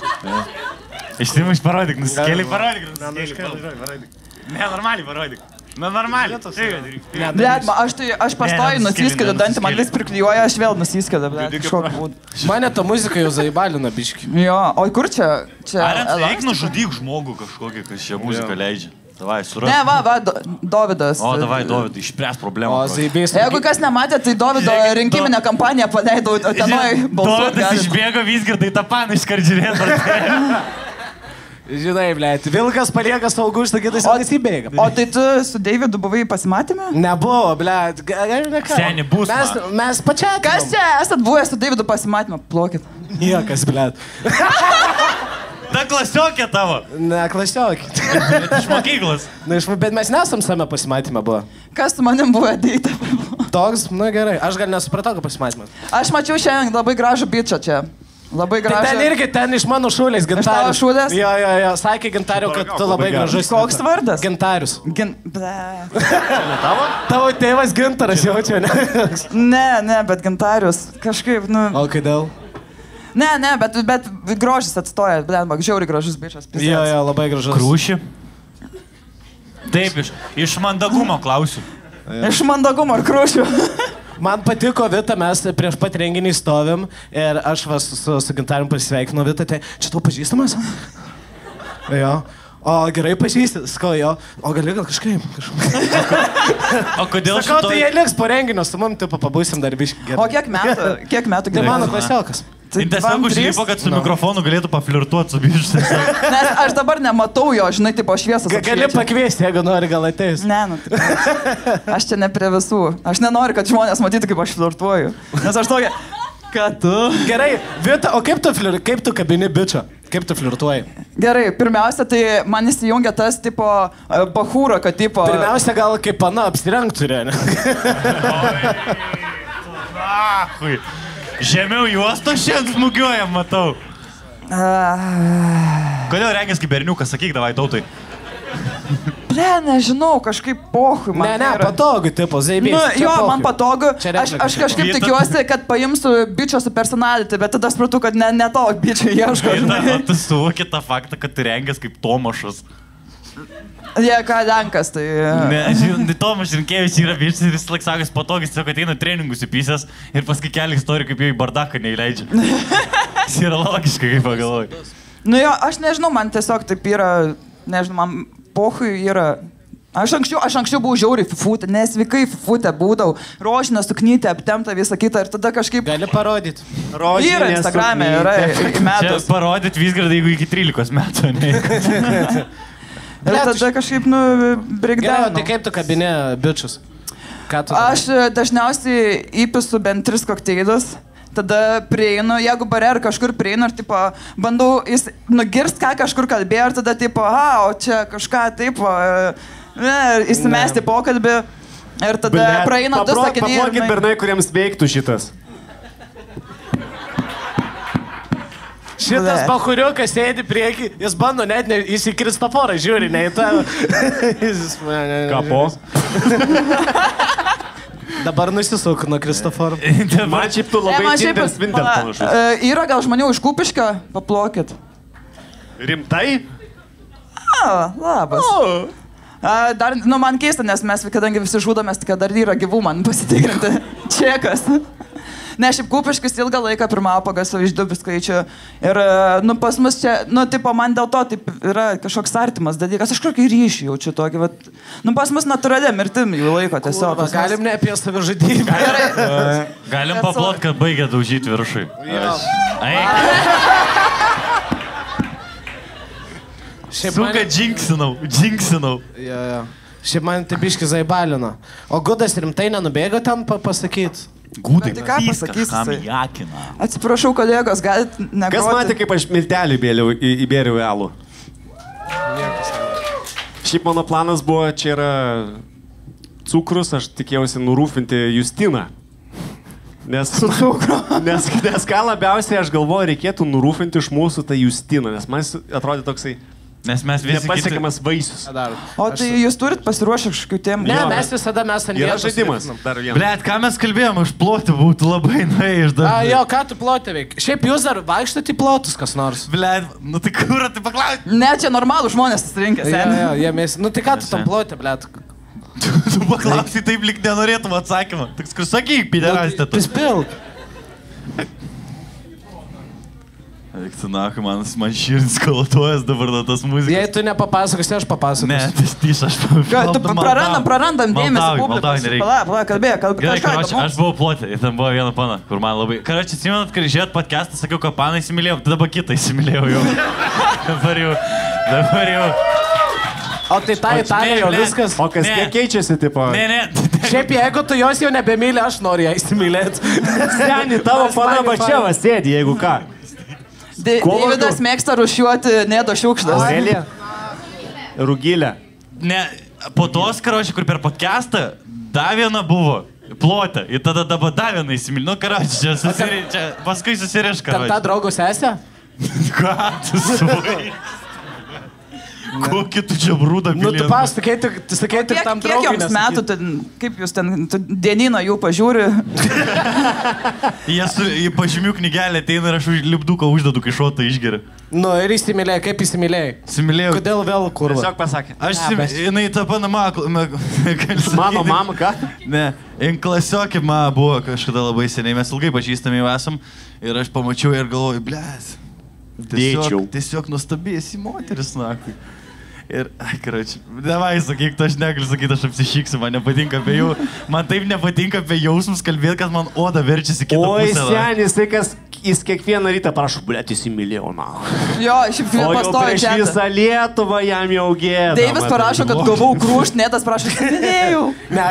Išsimuš parodyk, nusikėlė parodyk. Ne, normaliai parodyk. Na, normaliai. Blet, aš pastoju nusiskėliu dantį, man vis priklijuoja, aš vėl nusiskėliu, blet, kažkokį būdą. Mane ta muzika jau zaibalina, biški. Jo, o kur čia? Ar eik nužudyk žmogų kažkokį, kas šią muziką leidžia. Davai, suras. Ne, va, Dovydas. O, davai, Dovydai, išspręs problemą. O, zaibės. Jeigu kas nematė, tai Dovydo rinkiminę kampaniją paleidau, o tenoj balsuoti. Dovydas išbėgo Vizgirdai tą paną iškart. Žinai, blėt, vilkas palieka saugų, išsakytais, o jis įbėga. O tai tu su Deividu buvai pasimatymę? Nebuvo, blėt, Seni, bus. Mes pačia. Kas čia esat buvęs su Deividu pasimatymę? Plokit. Niekas, blėt. Ta klasiokė tavo. Ne, klasiokė. Iš mokyklos. Bet mes nesam same pasimatymę buvo. Kas su manim buvo deita? Toks, nu gerai, aš gal nesupratau, kad pasimatymas. Aš mačiau šiandien labai gražų bičą čia. Labai gražu. Tai ten irgi ten iš mano šūlės Gintarius. Iš tavo šūlės? Jo, sakė Gintariu, kad tu labai gražus. Koks vardas? Gintarius. Tavo? Tavo tėvas Gintaras jaučia, ne? Ne, bet Gintarius kažkaip, nu... O kodėl? Ne, bet grožis atstoja, bet žiauriai gražus bičas. Jo, labai gražus. Krūši? Taip, iš mandagumo klausiu. Iš mandagumo ar krūšių? Man patiko, Vita, mes prieš pat renginį stovim ir aš su Gintarium pasisveikinu, Vita, tai čia tau pažįstamas? Jo. O gerai pažįsti, sakau, jo. O gali gal kažkaip. O kodėl sakau, tai jie liks po renginio, su mum tipo pabūsim dar biškį gerai. O kiek metų Tai mano klasiokas. Tai tiesiog užlipo, kad su mikrofonu galėtų paflirtuoti su bištais. Nes aš dabar nematau jo, žinai, tipo šviesas. Gali pakviesti, jeigu nori, gal ateis. Ne, nu. Aš čia ne prie visų. Aš nenoriu, kad žmonės matytų, kaip aš flirtuoju. Nes aš tokia, kad tu. Gerai, Vita, o kaip tu kabini bičą? Kaip tu flirtuoji? Gerai, pirmiausia, tai man įsijungia tas, tipo, bachūra, kad, tipo... Pirmiausia, gal kaip pana apsirengt turi, ne? Žemiau juosto šiandien smūgiuojam, matau. Kodėl rengės kaip berniukas, sakyk, davai tautai. Ble, nežinau, kažkaip pohui man. Ne, patogu, tipo, zaibės. Nu, jo, man patogu. Aš kažkaip tikiuosi, kad paimsiu bičio su personality, bet tada supratau, kad ne to bičio ieško. Tu suvoki tą faktą, kad tu rengės kaip Tomašas. Jie ką Lenkas, tai... Ne, Tomas Rinkėvičius yra bičias ir jis laik sakės patogis, tiesiog ateina treningus įpysęs ir paskui kelią istoriją, kaip jau į bardaką neįleidžia. Jis yra logiškai, kaip pagalvoju. Nu jo, aš nežinau, man tiesiog taip yra, nežinau, man pohui yra... Aš anksčiau buvau žiauriai fifutė, nesveikai fifutė būdavau, rožinę suknytę, aptemtą visą kitą ir tada kažkaip... Gali parodyti. Yra Instagram'e, yra metus. Čia parodyt Vizgirdą, jeigu iki 13 metų, ne? Ir tada kažkaip, nu, breakdown. Tai kaip tu kabinė bičius? Aš dažniausiai įpisu bent 3 kokteilius, tada prieinu, jeigu bare ar kažkur prieinu ir, tipo, bandau nugirst, ką kažkur kalbėjo ir tada, tipo, o čia kažką, taip, įsimesti pokalbį ir tada praeina 2 sakiniai. Paplokit bernai, kuriems veiktų šitas. Šitas bahuriukas sėdi prieki, jis bando net, jis į Kristoforą žiūri, ne į tą. Kapo. Dabar nusisuk nuo Kristoforo. Man šiaip tu labai Tinder Swindler panašus. Yra gal žmonių iš Kupiškio, paplokit. Rimtai? Labas. Dar, man keista, nes mes, kadangi visi žudomės, kad dar yra gyvų man pasitikrinti. Čekas. Ne, šiaip Kupiškis ilgą laiką pirmavo pagal savo išdubių skaičių. Ir, pas mus čia, tipo, man dėl to taip yra kažkoks artimas dalykas. Aš kokį ryšį jaučiu tokį, bet, pas mus natūraliai mirtim jų laiko tiesiog. Galim ne apie savižudybę. Galim paplot, kad baigė daužyti viršui. Suka, džinksinau. Šiaip man tai biški zaibalino. O Gudas rimtai nenubėgo ten pasakyti? Gūdai, tai ką pasakysi? Hamjakina. Atsiprašau, kolegos, galit negroti. Kas matė, kaip aš miltelį įbėriau į alų? Šiaip mano planas buvo, čia yra cukrus, aš tikėjausi nurūfinti Justiną. Nes ką labiausiai aš galvoju, reikėtų nurūfinti iš mūsų tą Justiną, nes man atrodė toksai nes mes visi nepasiekiamas vaisius. O tai jūs turit pasiruošę kažkokiu temų? Ne, mes visada ant yra žaidimas. Blet, ką mes kalbėjom, iš plotų būtų labai nuėjai. Jo, ką tu plotė veik? Šiaip jūs dar vaikštate į plotus kas nors. Blet, nu tai kur, tai paklausti? Ne, čia normalų žmonės susirinkęs. Jo, nu tai ką tu tam plotė, blet? Tu paklausai, taip lik nenorėtum atsakymą. Tik sakyk, piderastė tu. Pispilk. Eikti, man širdis kalatuojas dabar nuo tas muzikos. Jei tu nepapasakosi, aš papasakosiu. Ne, tai tyš, aš prarandam dėmesį publikos. Pala, kalbėk. Aš buvau plotė, ir ten buvo viena pana, kur man labai... Karoči, atsimenat, kai žiūrėt podcastą, sakiau, kad paną įsimylėjau, tada dabar kitą įsimylėjau jau. Dabar jau. O tai ta Italija jau viskas. O kas kiek keičiasi, tipo? Ne. Šiaip jeigu tu jos jau nebemylė, aš noriu ją įsimylėti. Seni, tavo pana Bačeva sėdi, jeigu ką. Deividas mėgsta rušiuoti Nedo šiukštas. Aurelija? Rugilė. Ne, po tos, karoči, kur per podcastą dar viena buvo plotė. Ir tada dabar dar viena įsimylė. Nu, karoči, čia paskui susiriš, karoči. Ta draugo sesė? Ką tu suvai? Kokį tu čia brūdą pilį? Nu, tu pasakei tik tam draugui. Kiek jums metų, kaip jūs ten dienino jų pažiūri? Jie į pažymių knygelę ateina ir aš lipduką uždedu, kai šotą išgeria. Nu, ir įsimylėjai, kaip įsimylėjai? Įsimylėjau. Kodėl vėl kurva? Tiesiog pasakė. Jinai ta pana Mano mama, ką? Ne, klasiokė man buvo kažkada labai seniai, mes ilgai pažįstami jau esam ir aš pamačiau ir galvoju, blės. Tiesiog nuostabėsi moteris, nakui. Ir, karoči, nevai sakyk, tu aš negaliu sakyti, aš apsišyksiu, man nepatinka apie jų, man taip nepatinka apie jausmus kalbėti, kad man oda verčiasi kitą pusę. Oi, senis, tai kas jis kiekvieną rytą prašo, blėt, įsimylėjau, na. Jo, šiaip pastoju čia. O visą Lietuvą jam jau gėda. Deivis parašo, kad gavau krūšt, Netas prašo, įsimylėjau.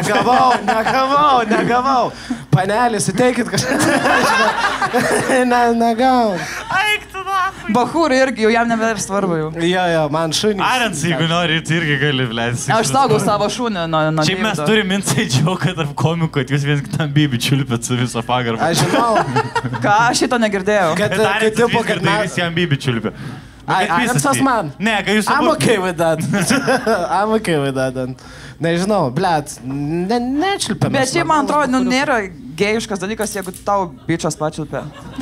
Negavau. Panelį, suteikit kažką. Negavau. Bachūrai irgi, jau jam nebėra svarbu jau. Jo, man šunį. Arens, jeigu nori, tu irgi gali, blėt. Aš saugau savo šunį nuo Deivido. Šiaip mes turim inside joke tarp komikų, kad jūs viens kitam bibi čiulpėt su viso pagarbą. Aš žinau. Ką, aš šito negirdėjau. Kad tipo, kad mes jam bibi čiulpė. Arensas man. Ne, kai jūs... I'm okay with that. Nežinau, blėt, nečilpėm. Bet šiaip man atrodo, nėra gėjiškas dalykas, jeigu tau bičias pačiulpė.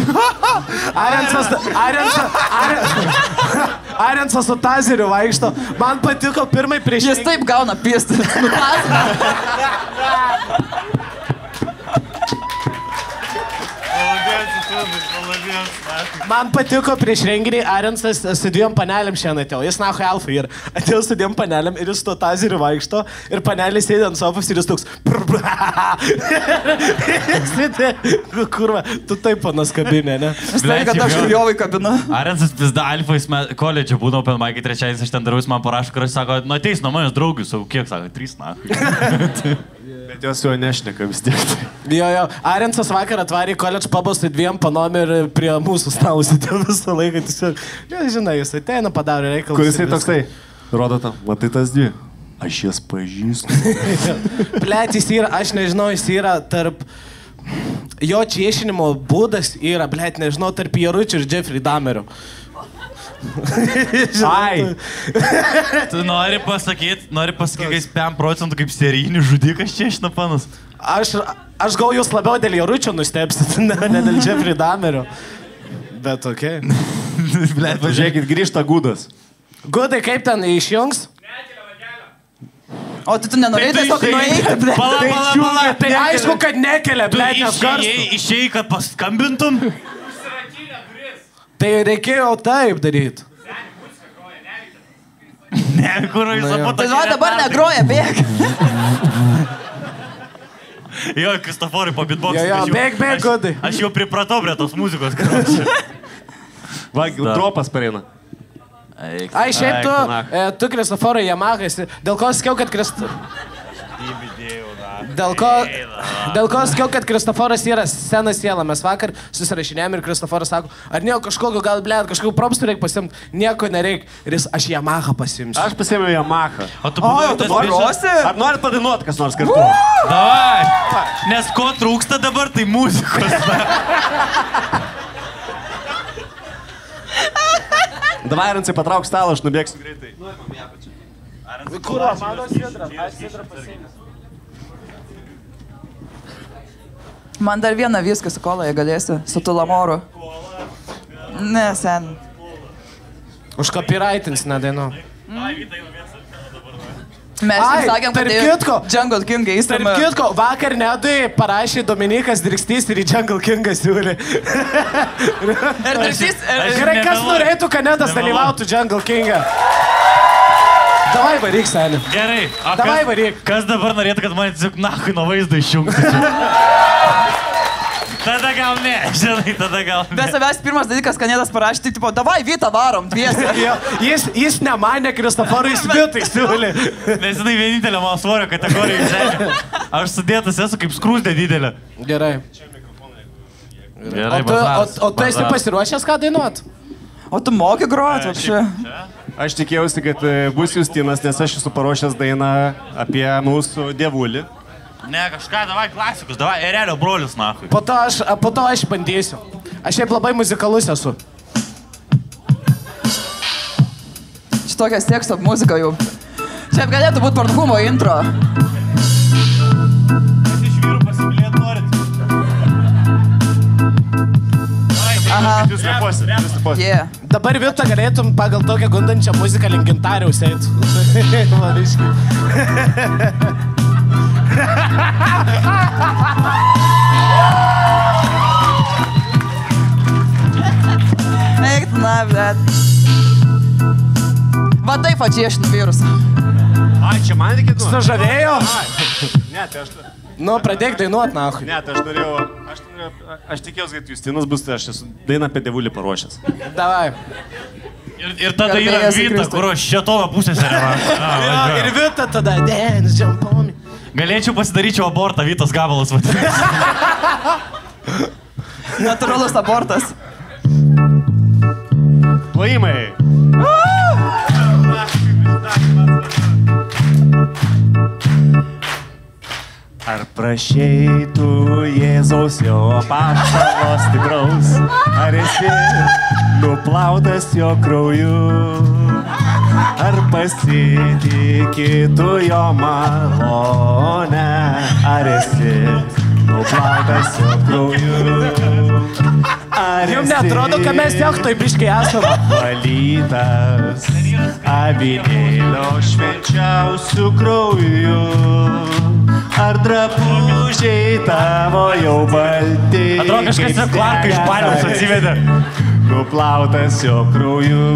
Arensas su tazeriu vaikšto. Man patiko pirmai prieš... Jis taip gauna piestį. Man patiko prieš renginį, Arensas su dviem panelėm šiandien atėjo. Jis nahui alfa ir atėjo su dviem panelėm ir jis to tazeriu vaikšto ir panelė sėdė ant sofos ir jis toks... Kurva, tu taip panas kabinė, ne? Aš tai, kad aš jovai kabinu. Arensas pizda alfa, jis koledže būdavo open mic trečiais, aš ten darau, jis man parašo, kur aš sako, nu ateis nuo manęs draugius, o kiek sako, 3 nahui. Bet jos jau nešneka vis tiek. Jo, Arensas vakar atvarė į koledž pabą su dviem panom ir prie mūsų stalų sėdėjo visą laiką. Tiesiog, žinai, jis ateina, padarė reikalus. Kur jisai toksai, rodo tam, matai tas dvi. Aš jas pažįstu. Plėt, jis yra, aš nežinau, jis yra tarp... jo čiešinimo būdas yra, blėt, nežinau, tarp Jaručio ir Jeffrey Dahmerio. Ai. Tu nori pasakyti, kad jis 5% kaip serijinis žudikas čiešina panas? Aš gal jūs labiau dėl Jaručio nustepsit, ne dėl Jeffrey Dahmerio. Bet okei. Blet, Žiūrėkit, grįžta Gudas. Gudai, kaip ten išjungs? O tu nenorėjai tiesiog nueiti, ble. Pala. Tai aišku, kad nekelia, blėt, nes garsų. Išėjai, kad paskambintum? Tai reikėjo taip daryti. Ne, kur jis apoto. Tai va dabar negroja, bėg. Jo, Kristoforai, po beatbox'u. Jo, bėg, Gudai. Aš jau pripratau prie tos muzikos, karočiui. Va, dropas pareina. Ai, šiaip tu Kristoforai Yamaha esi. Dėl ko sakiau, kad Dėl ko sakiau, kad Kristoforas yra senas siela. Mes vakar susirašinėjom ir Kristoforas sako, ar nieko kažkokio, gal, blėt, kažkokio propstų reikia pasimti. Nieko nereikia. Ir aš Yamaha pasimsiu. Aš pasėmiau Yamaha. O tu grosi? Ar norit padainuoti kas nors kartu? Davai. Nes ko trūksta dabar, tai muzikos. Davai, Rancai, patrauk stalą, aš nubėgsiu greitai. Kur, mano sidra? Aš sidra pasiėmęs. Man dar vieną viską su kola, jei galėsi, su Tulamoru. Ne, sen. Už copyrightins nedainu. Mes jums sakėm, kad tarp kitko, Jungle King tarp įstumė. kitko, vakar nedui parašė Dominikas Drikstys ir į Jungle Kingą siūlė. Ir Drikstys... Gerai, kas norėtų, kad netas dalyvautų Jungle Kingą? Davai varyk, seni. Gerai. Davai varyk. Kas dabar norėtų, kad mane tiesiog nahui nuo vaizdo išjungtų? Tada gal ne, žinai, tada gal ne. Be savęs pirmas dalykas, kad netas parašė, tai tipo, davai Vytą varom, dviesi. Jis nemanė Kristoforui Smitai siūlė. Nes jinai vienintelė mano svorio kategorija žemė. Aš sudėtas esu kaip skrūzdė didelė. Gerai. Gerai, O tu esi pasiruošęs ką dainuot? O tu moki groti, apšė. Aš tikėjausi, kad bus Justinas, nes aš esu paruošęs dainą apie mūsų dievulį. Ne, kažką, davai klasikus, davai Erelio brolius, nahui. Po to aš bandysiu. Aš šiaip labai muzikalus esu. Šitokia sekso muzika jau. Šiaip galėtų būti Pornhumo intro. Kas iš vyrų pasimylėt norit? Aha. Jūs repuosit. Yeah. Dabar Vita galėtum pagal tokią gundančią muziką link Gintariaus eit. Maniškai. Eik, na, bet. Va taip atžiešinu virusą. Ai, čia man reikia duoti. Sužavėjo? Ne, tai aš... Nu, pradėk dainuot, nahui. Ne, tai aš tikėjausi, kad Justinas bus, tai aš esu dainą apie dievulį paruošęs. Davai. Ir tada yra Garbėjas Vita, Kristui. kur šetono pusėse yra. Ir Vita tada dance, jump on me. Galėčiau pasidaryčiau abortą, Vytas gabalas vadinasi. Natūralus abortas. Plojimai. Ar prašei tu Jėzaus jo apaštalo stipraus, ar esi nuplautas jo krauju, ar pasitiki tu jo malonę, ar esi nuplautas jo krauju. Jums neatrodo, kad mes jachtoj biškai esame? Valytas avinėlio švenčiausių krauju. Ar drabužiai tavo jau balti? Atrodo, kažkas ir Klarką iš Palmės atsivedė. Nuplautas jo krauju.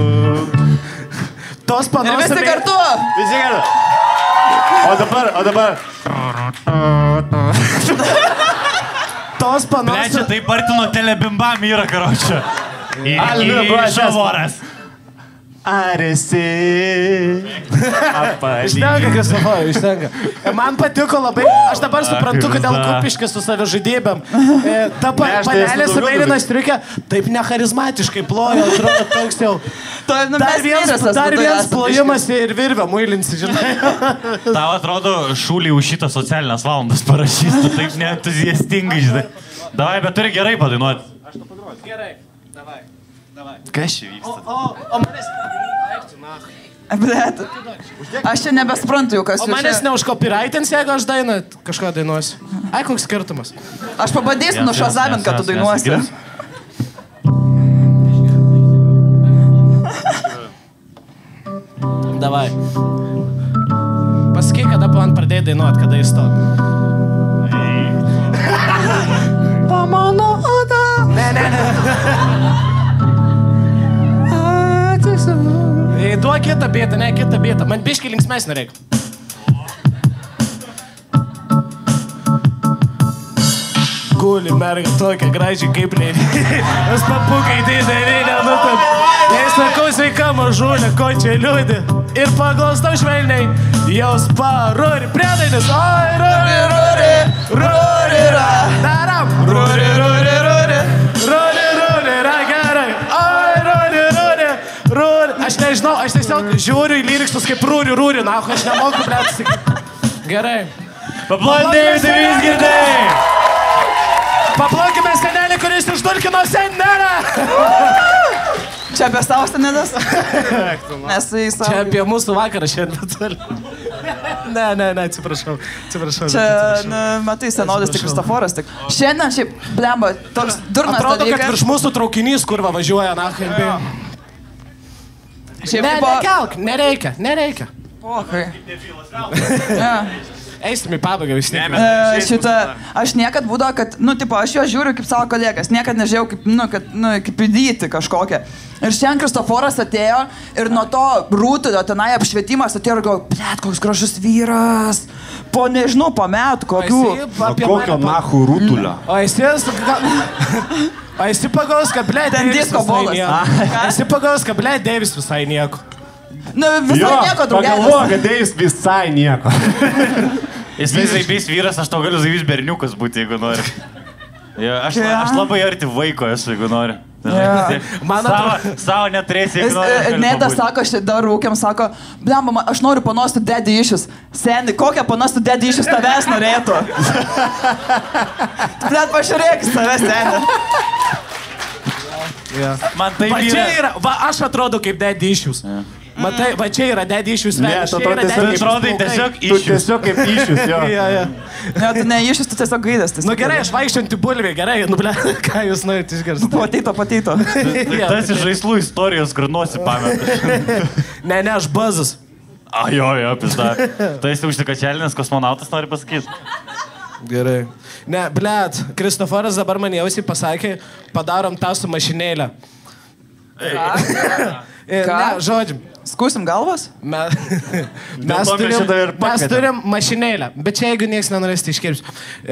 Tos Ir panos... visi kartu. Visi kartu. O dabar. Tos panos... Plečia, taip artino telebimbam yra, karočią. Alvino, Ir šavoras. Ar esi Ištenka, apalygintas? Kristoforai, ištenka. Man patiko labai, aš dabar suprantu, kodėl Kupiškis su savižudybėm. Ta panelė su mėlyna striukė taip necharizmatiškai plojo, atrodo toks jau. Dar vienas plojimas ir virvę muilinsi, žinai. Tau atrodo, šūliai už šitą socialinės valandas parašys, tu taip neentuziastingai, žinai. Davai, bet turi gerai padainuoti. Aš to pagroju. Gerai. Davai. Kas čia vyksta? O manęs... Blet. Aš čia nebesprantu jau, kas O jau manęs čia. neužkopiraitins, jeigu aš dainą kažką dainuosiu. Ai, koks skirtumas. Aš pabandysiu nušazavint, kad tu dainuosi. Davai. Pasakyk, kada man pradėjai dainuoti, kada įstot. Pa mano oda. Ne. Duok kitą bėtą, ne kitą bėtą. Man biškai linksmesnį reikia. Guli merga tokia gražiai kaip lėlė. Aš papukai didelį nenutap. Jei sakau sveika mažulė, ko čia liūdė. Ir paglostau švelniai, jaus paruri. Priedainis, oi, ruri, ra. Daram, ruri, ra, gerai. Oi, ruri. Aš nežinau, aš tiesiog žiūriu į lyrikstus kaip ruri, na, aš nemoku plėtis. Gerai. Paplodėjai, tai vis girdėjai. Paplokime senelį, kuris išdulkino senelę. Čia apie savo senelis? Nes jis savo... Čia apie mūsų vakarą šiandien. Ne, atsiprašau. Čia, matai, senolis tik Kristoforas tik. Šiandien šiaip, blemba, toks durnas dalykas. Atrodo, kad virš mūsų traukinys, kur važiuoja, na, kalbė. Šiaip Ne, buvo... nekelk, nereikia. Pohai. Ja. Eisim į pabaigą vis tiek. Šitą, aš niekad būdavo, kad, tipo, aš jo žiūriu kaip savo kolegas, niekad nežiūrėjau kaip įdyti kažkokią. Ir šiandien Kristoforas atėjo ir nuo to rūtulio tenai apšvietimas atėjo ir galvoju, blet, koks gražus vyras, po nežinau, po metų, kokių. Kokio nachų rūtulio? O esi pagalvojęs, kad, blet, Ten Deivis disko visai bolas. nieko. Esi pagalvojęs, kad, blet, Deivis visai nieko. Nu, visai nieko, draugelis. Pagalvoju, kad Deivis visai nieko. Jis zaibys vyras, aš tau galiu zaibys berniukas būti, jeigu nori. Aš labai arti vaiko esu, jeigu nori. Man atrodo... Savo neturėsi, jeigu nori. Nedas sako, aš dar rūkiam, sako, blemba, aš noriu panosti daddy issues. Seni, kokią panosti daddy issues tavęs norėtų? Blet, pažiūrėk, tavęs, seni. Man tai yra... Va, aš atrodo kaip daddy issues. Matai, va čia yra daddy issues. Ne, tu atrodai tiesiog Tu tiesiog kaip iššius, jo. Ne, tu ne issues, tu tiesiog gaidės. Nu gerai, aš vaikščianti bulvį, gerai, nu ble, ką jūs norite išgirsti? Patyto. Tas iš žaislų istorijos grinuosi pametas. Ne, aš bazas. Jo, pizda. Tai esi užsikačelinės kosmonautas, nori pasakyti. Gerai. Ne, blėt, Kristoforas dabar man jausiai pasakė, padarom tą su mašinėlę. Ką? Ne, žodžiu. Skusim galvas? Mes turim mašinėlę, bet čia jeigu nieks nenorės, tai iškirpsiu.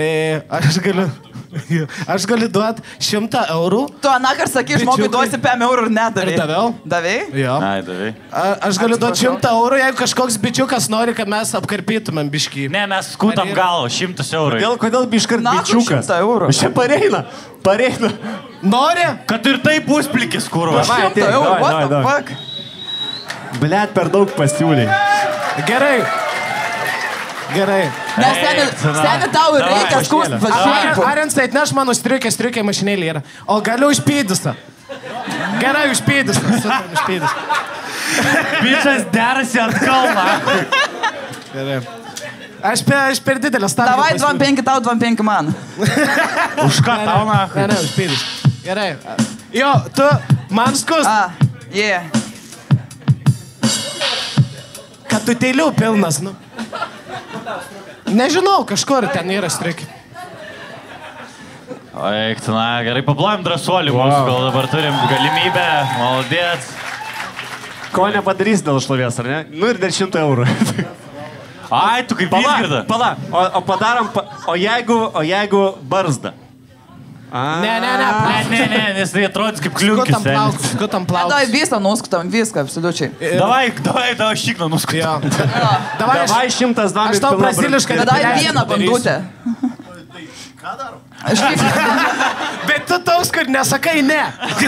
Aš galiu duoti 100 eurų. Tu anakar sakai, žmogui duosi 5 eurų ir nedavai. Ir daviau. Davai? Jo. Ai, davai. Aš galiu duoti 100 eurų, jeigu kažkoks bičiukas nori, kad mes apkarpytumėm biškį. Ne, mes skutam galvo, 100 eurų. Kodėl biškart bičiukas? 100 eurų. Čia pareina. Nori? Kad ir tai pusplikis, kurva. 100 eurų, what the fuck? Blet, per daug pasiūlė. Gerai. Nes seni tau ir reikia skūsti. Arenstai, atneš mano striukiai mašinėlį yra. O galiu užpydusą. Gerai, užpydusą. Bičas derasi ant kalną. Gerai. Aš per didelę startą. Davai 2,5 tau, 2,5 man. Už ką tau, na? Ne, užpydus. Gerai. Jo, tu man skust. Yeah. Kad tu teilių pilnas, nu. Nežinau, kažkur ten yra striukiai. Eik, na, gerai, paplojam drąsuolį mūsų, gal dabar turim galimybę, maladėts. Ko nepadarys dėl šlovės, ar ne? Nu ir dar 100 eurų. Ai, tu kaip įsgirda. Pala, o padarom, o jeigu barzda? Ne, nes tai atrodys kaip kliunkis. Skutam plaukus. Davai visą nuskutam, viską, absoliučiai. Davai šikną nuskutam. Davai 100 Aš tau braziliškai. Davai vieną bandutę. Ką darom? Bet tu taus, kur nesakai ne.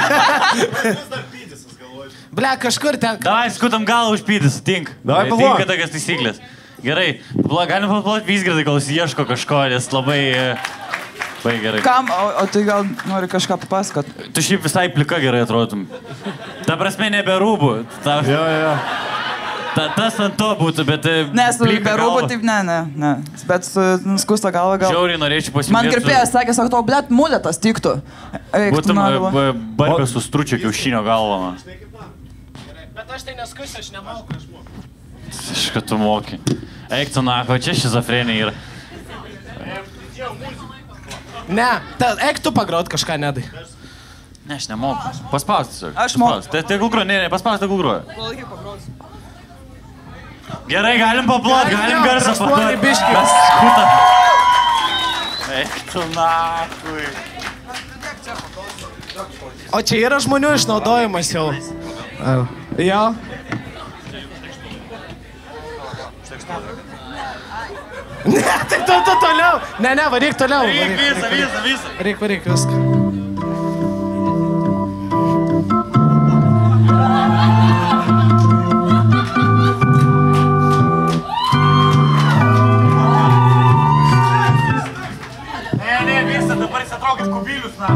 Ble, kažkur ten. Davai, skutam galą užpydys, tink. Davai, paplok. Tinka tokias taisyklės. Gerai, galim paploti Vysgirdai, kol jis ieško kažko, nes labai... Bai gerai. Kam, o tai gal nori kažką papasakot? Tu šiaip visai plika gerai atrodytum. Ta prasme, nebe rūbų. Jo. Tas ant to būtų, bet... Nes be rūbų taip ne. Bet su skusta galva gal... Žiauriai norėčiau pasimėti. Man kirpėjas sakė, sako, tau, blėt, muletas tiktų. Būtum barbė su stručio kiaušinio galva. Bet aš tai neskusiu, aš nemoku. Iš kad tu moki. Eik tu nako, čia šizofrenija yra. Ne, eik tu pagrot kažką, nedai. Ne, aš nemoku. Paspausti tiesiog. Aš moku. Tegul groja, ne, paspausti, tegul groja. Gerai, galim paplot, galim garsą paplot. Mes skutą. Eik tu nakui. O čia yra žmonių išnaudojimas jau. Jo. Ne, tai tu toliau. Ne, varyk toliau. Visą. Varyk viską. Ne, visą, dabar įsitraukit kubilius, na.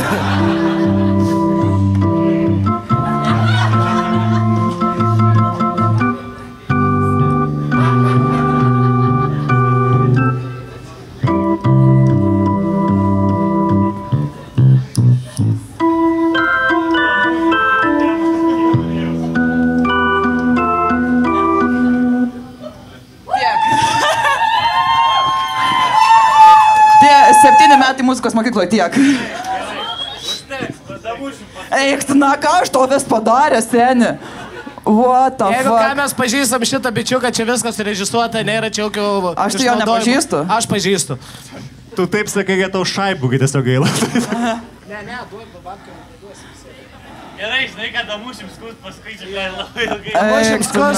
Muzikos mokykloje tiek. Eik, na ką aš to vis padarė, seni? What the fuck? Jeigu ką mes pažįstam šitą bičiuką, čia viskas režisuota, nėra čia jokių... Aš tai jo nepažįstu. Aš pažįstu. Tu taip sakai, kad tau šaibų, kai tiesiog gaila. Ne, duok babką, neduosim visai. Gerai, žinai, kad damušim skust, paskui čia gali labai ilgai. Damušim skust.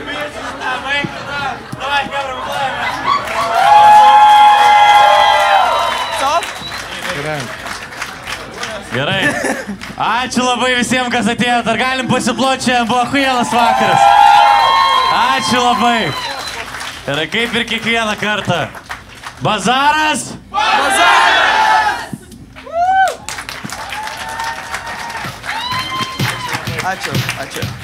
Gerai. Ačiū labai visiems, kas atėjo. Ar galim pasiploti čia? Buvo huielas vakaras. Ačiū labai. Ir kaip ir kiekvieną kartą. Bazaras! Bazaras! Ačiū.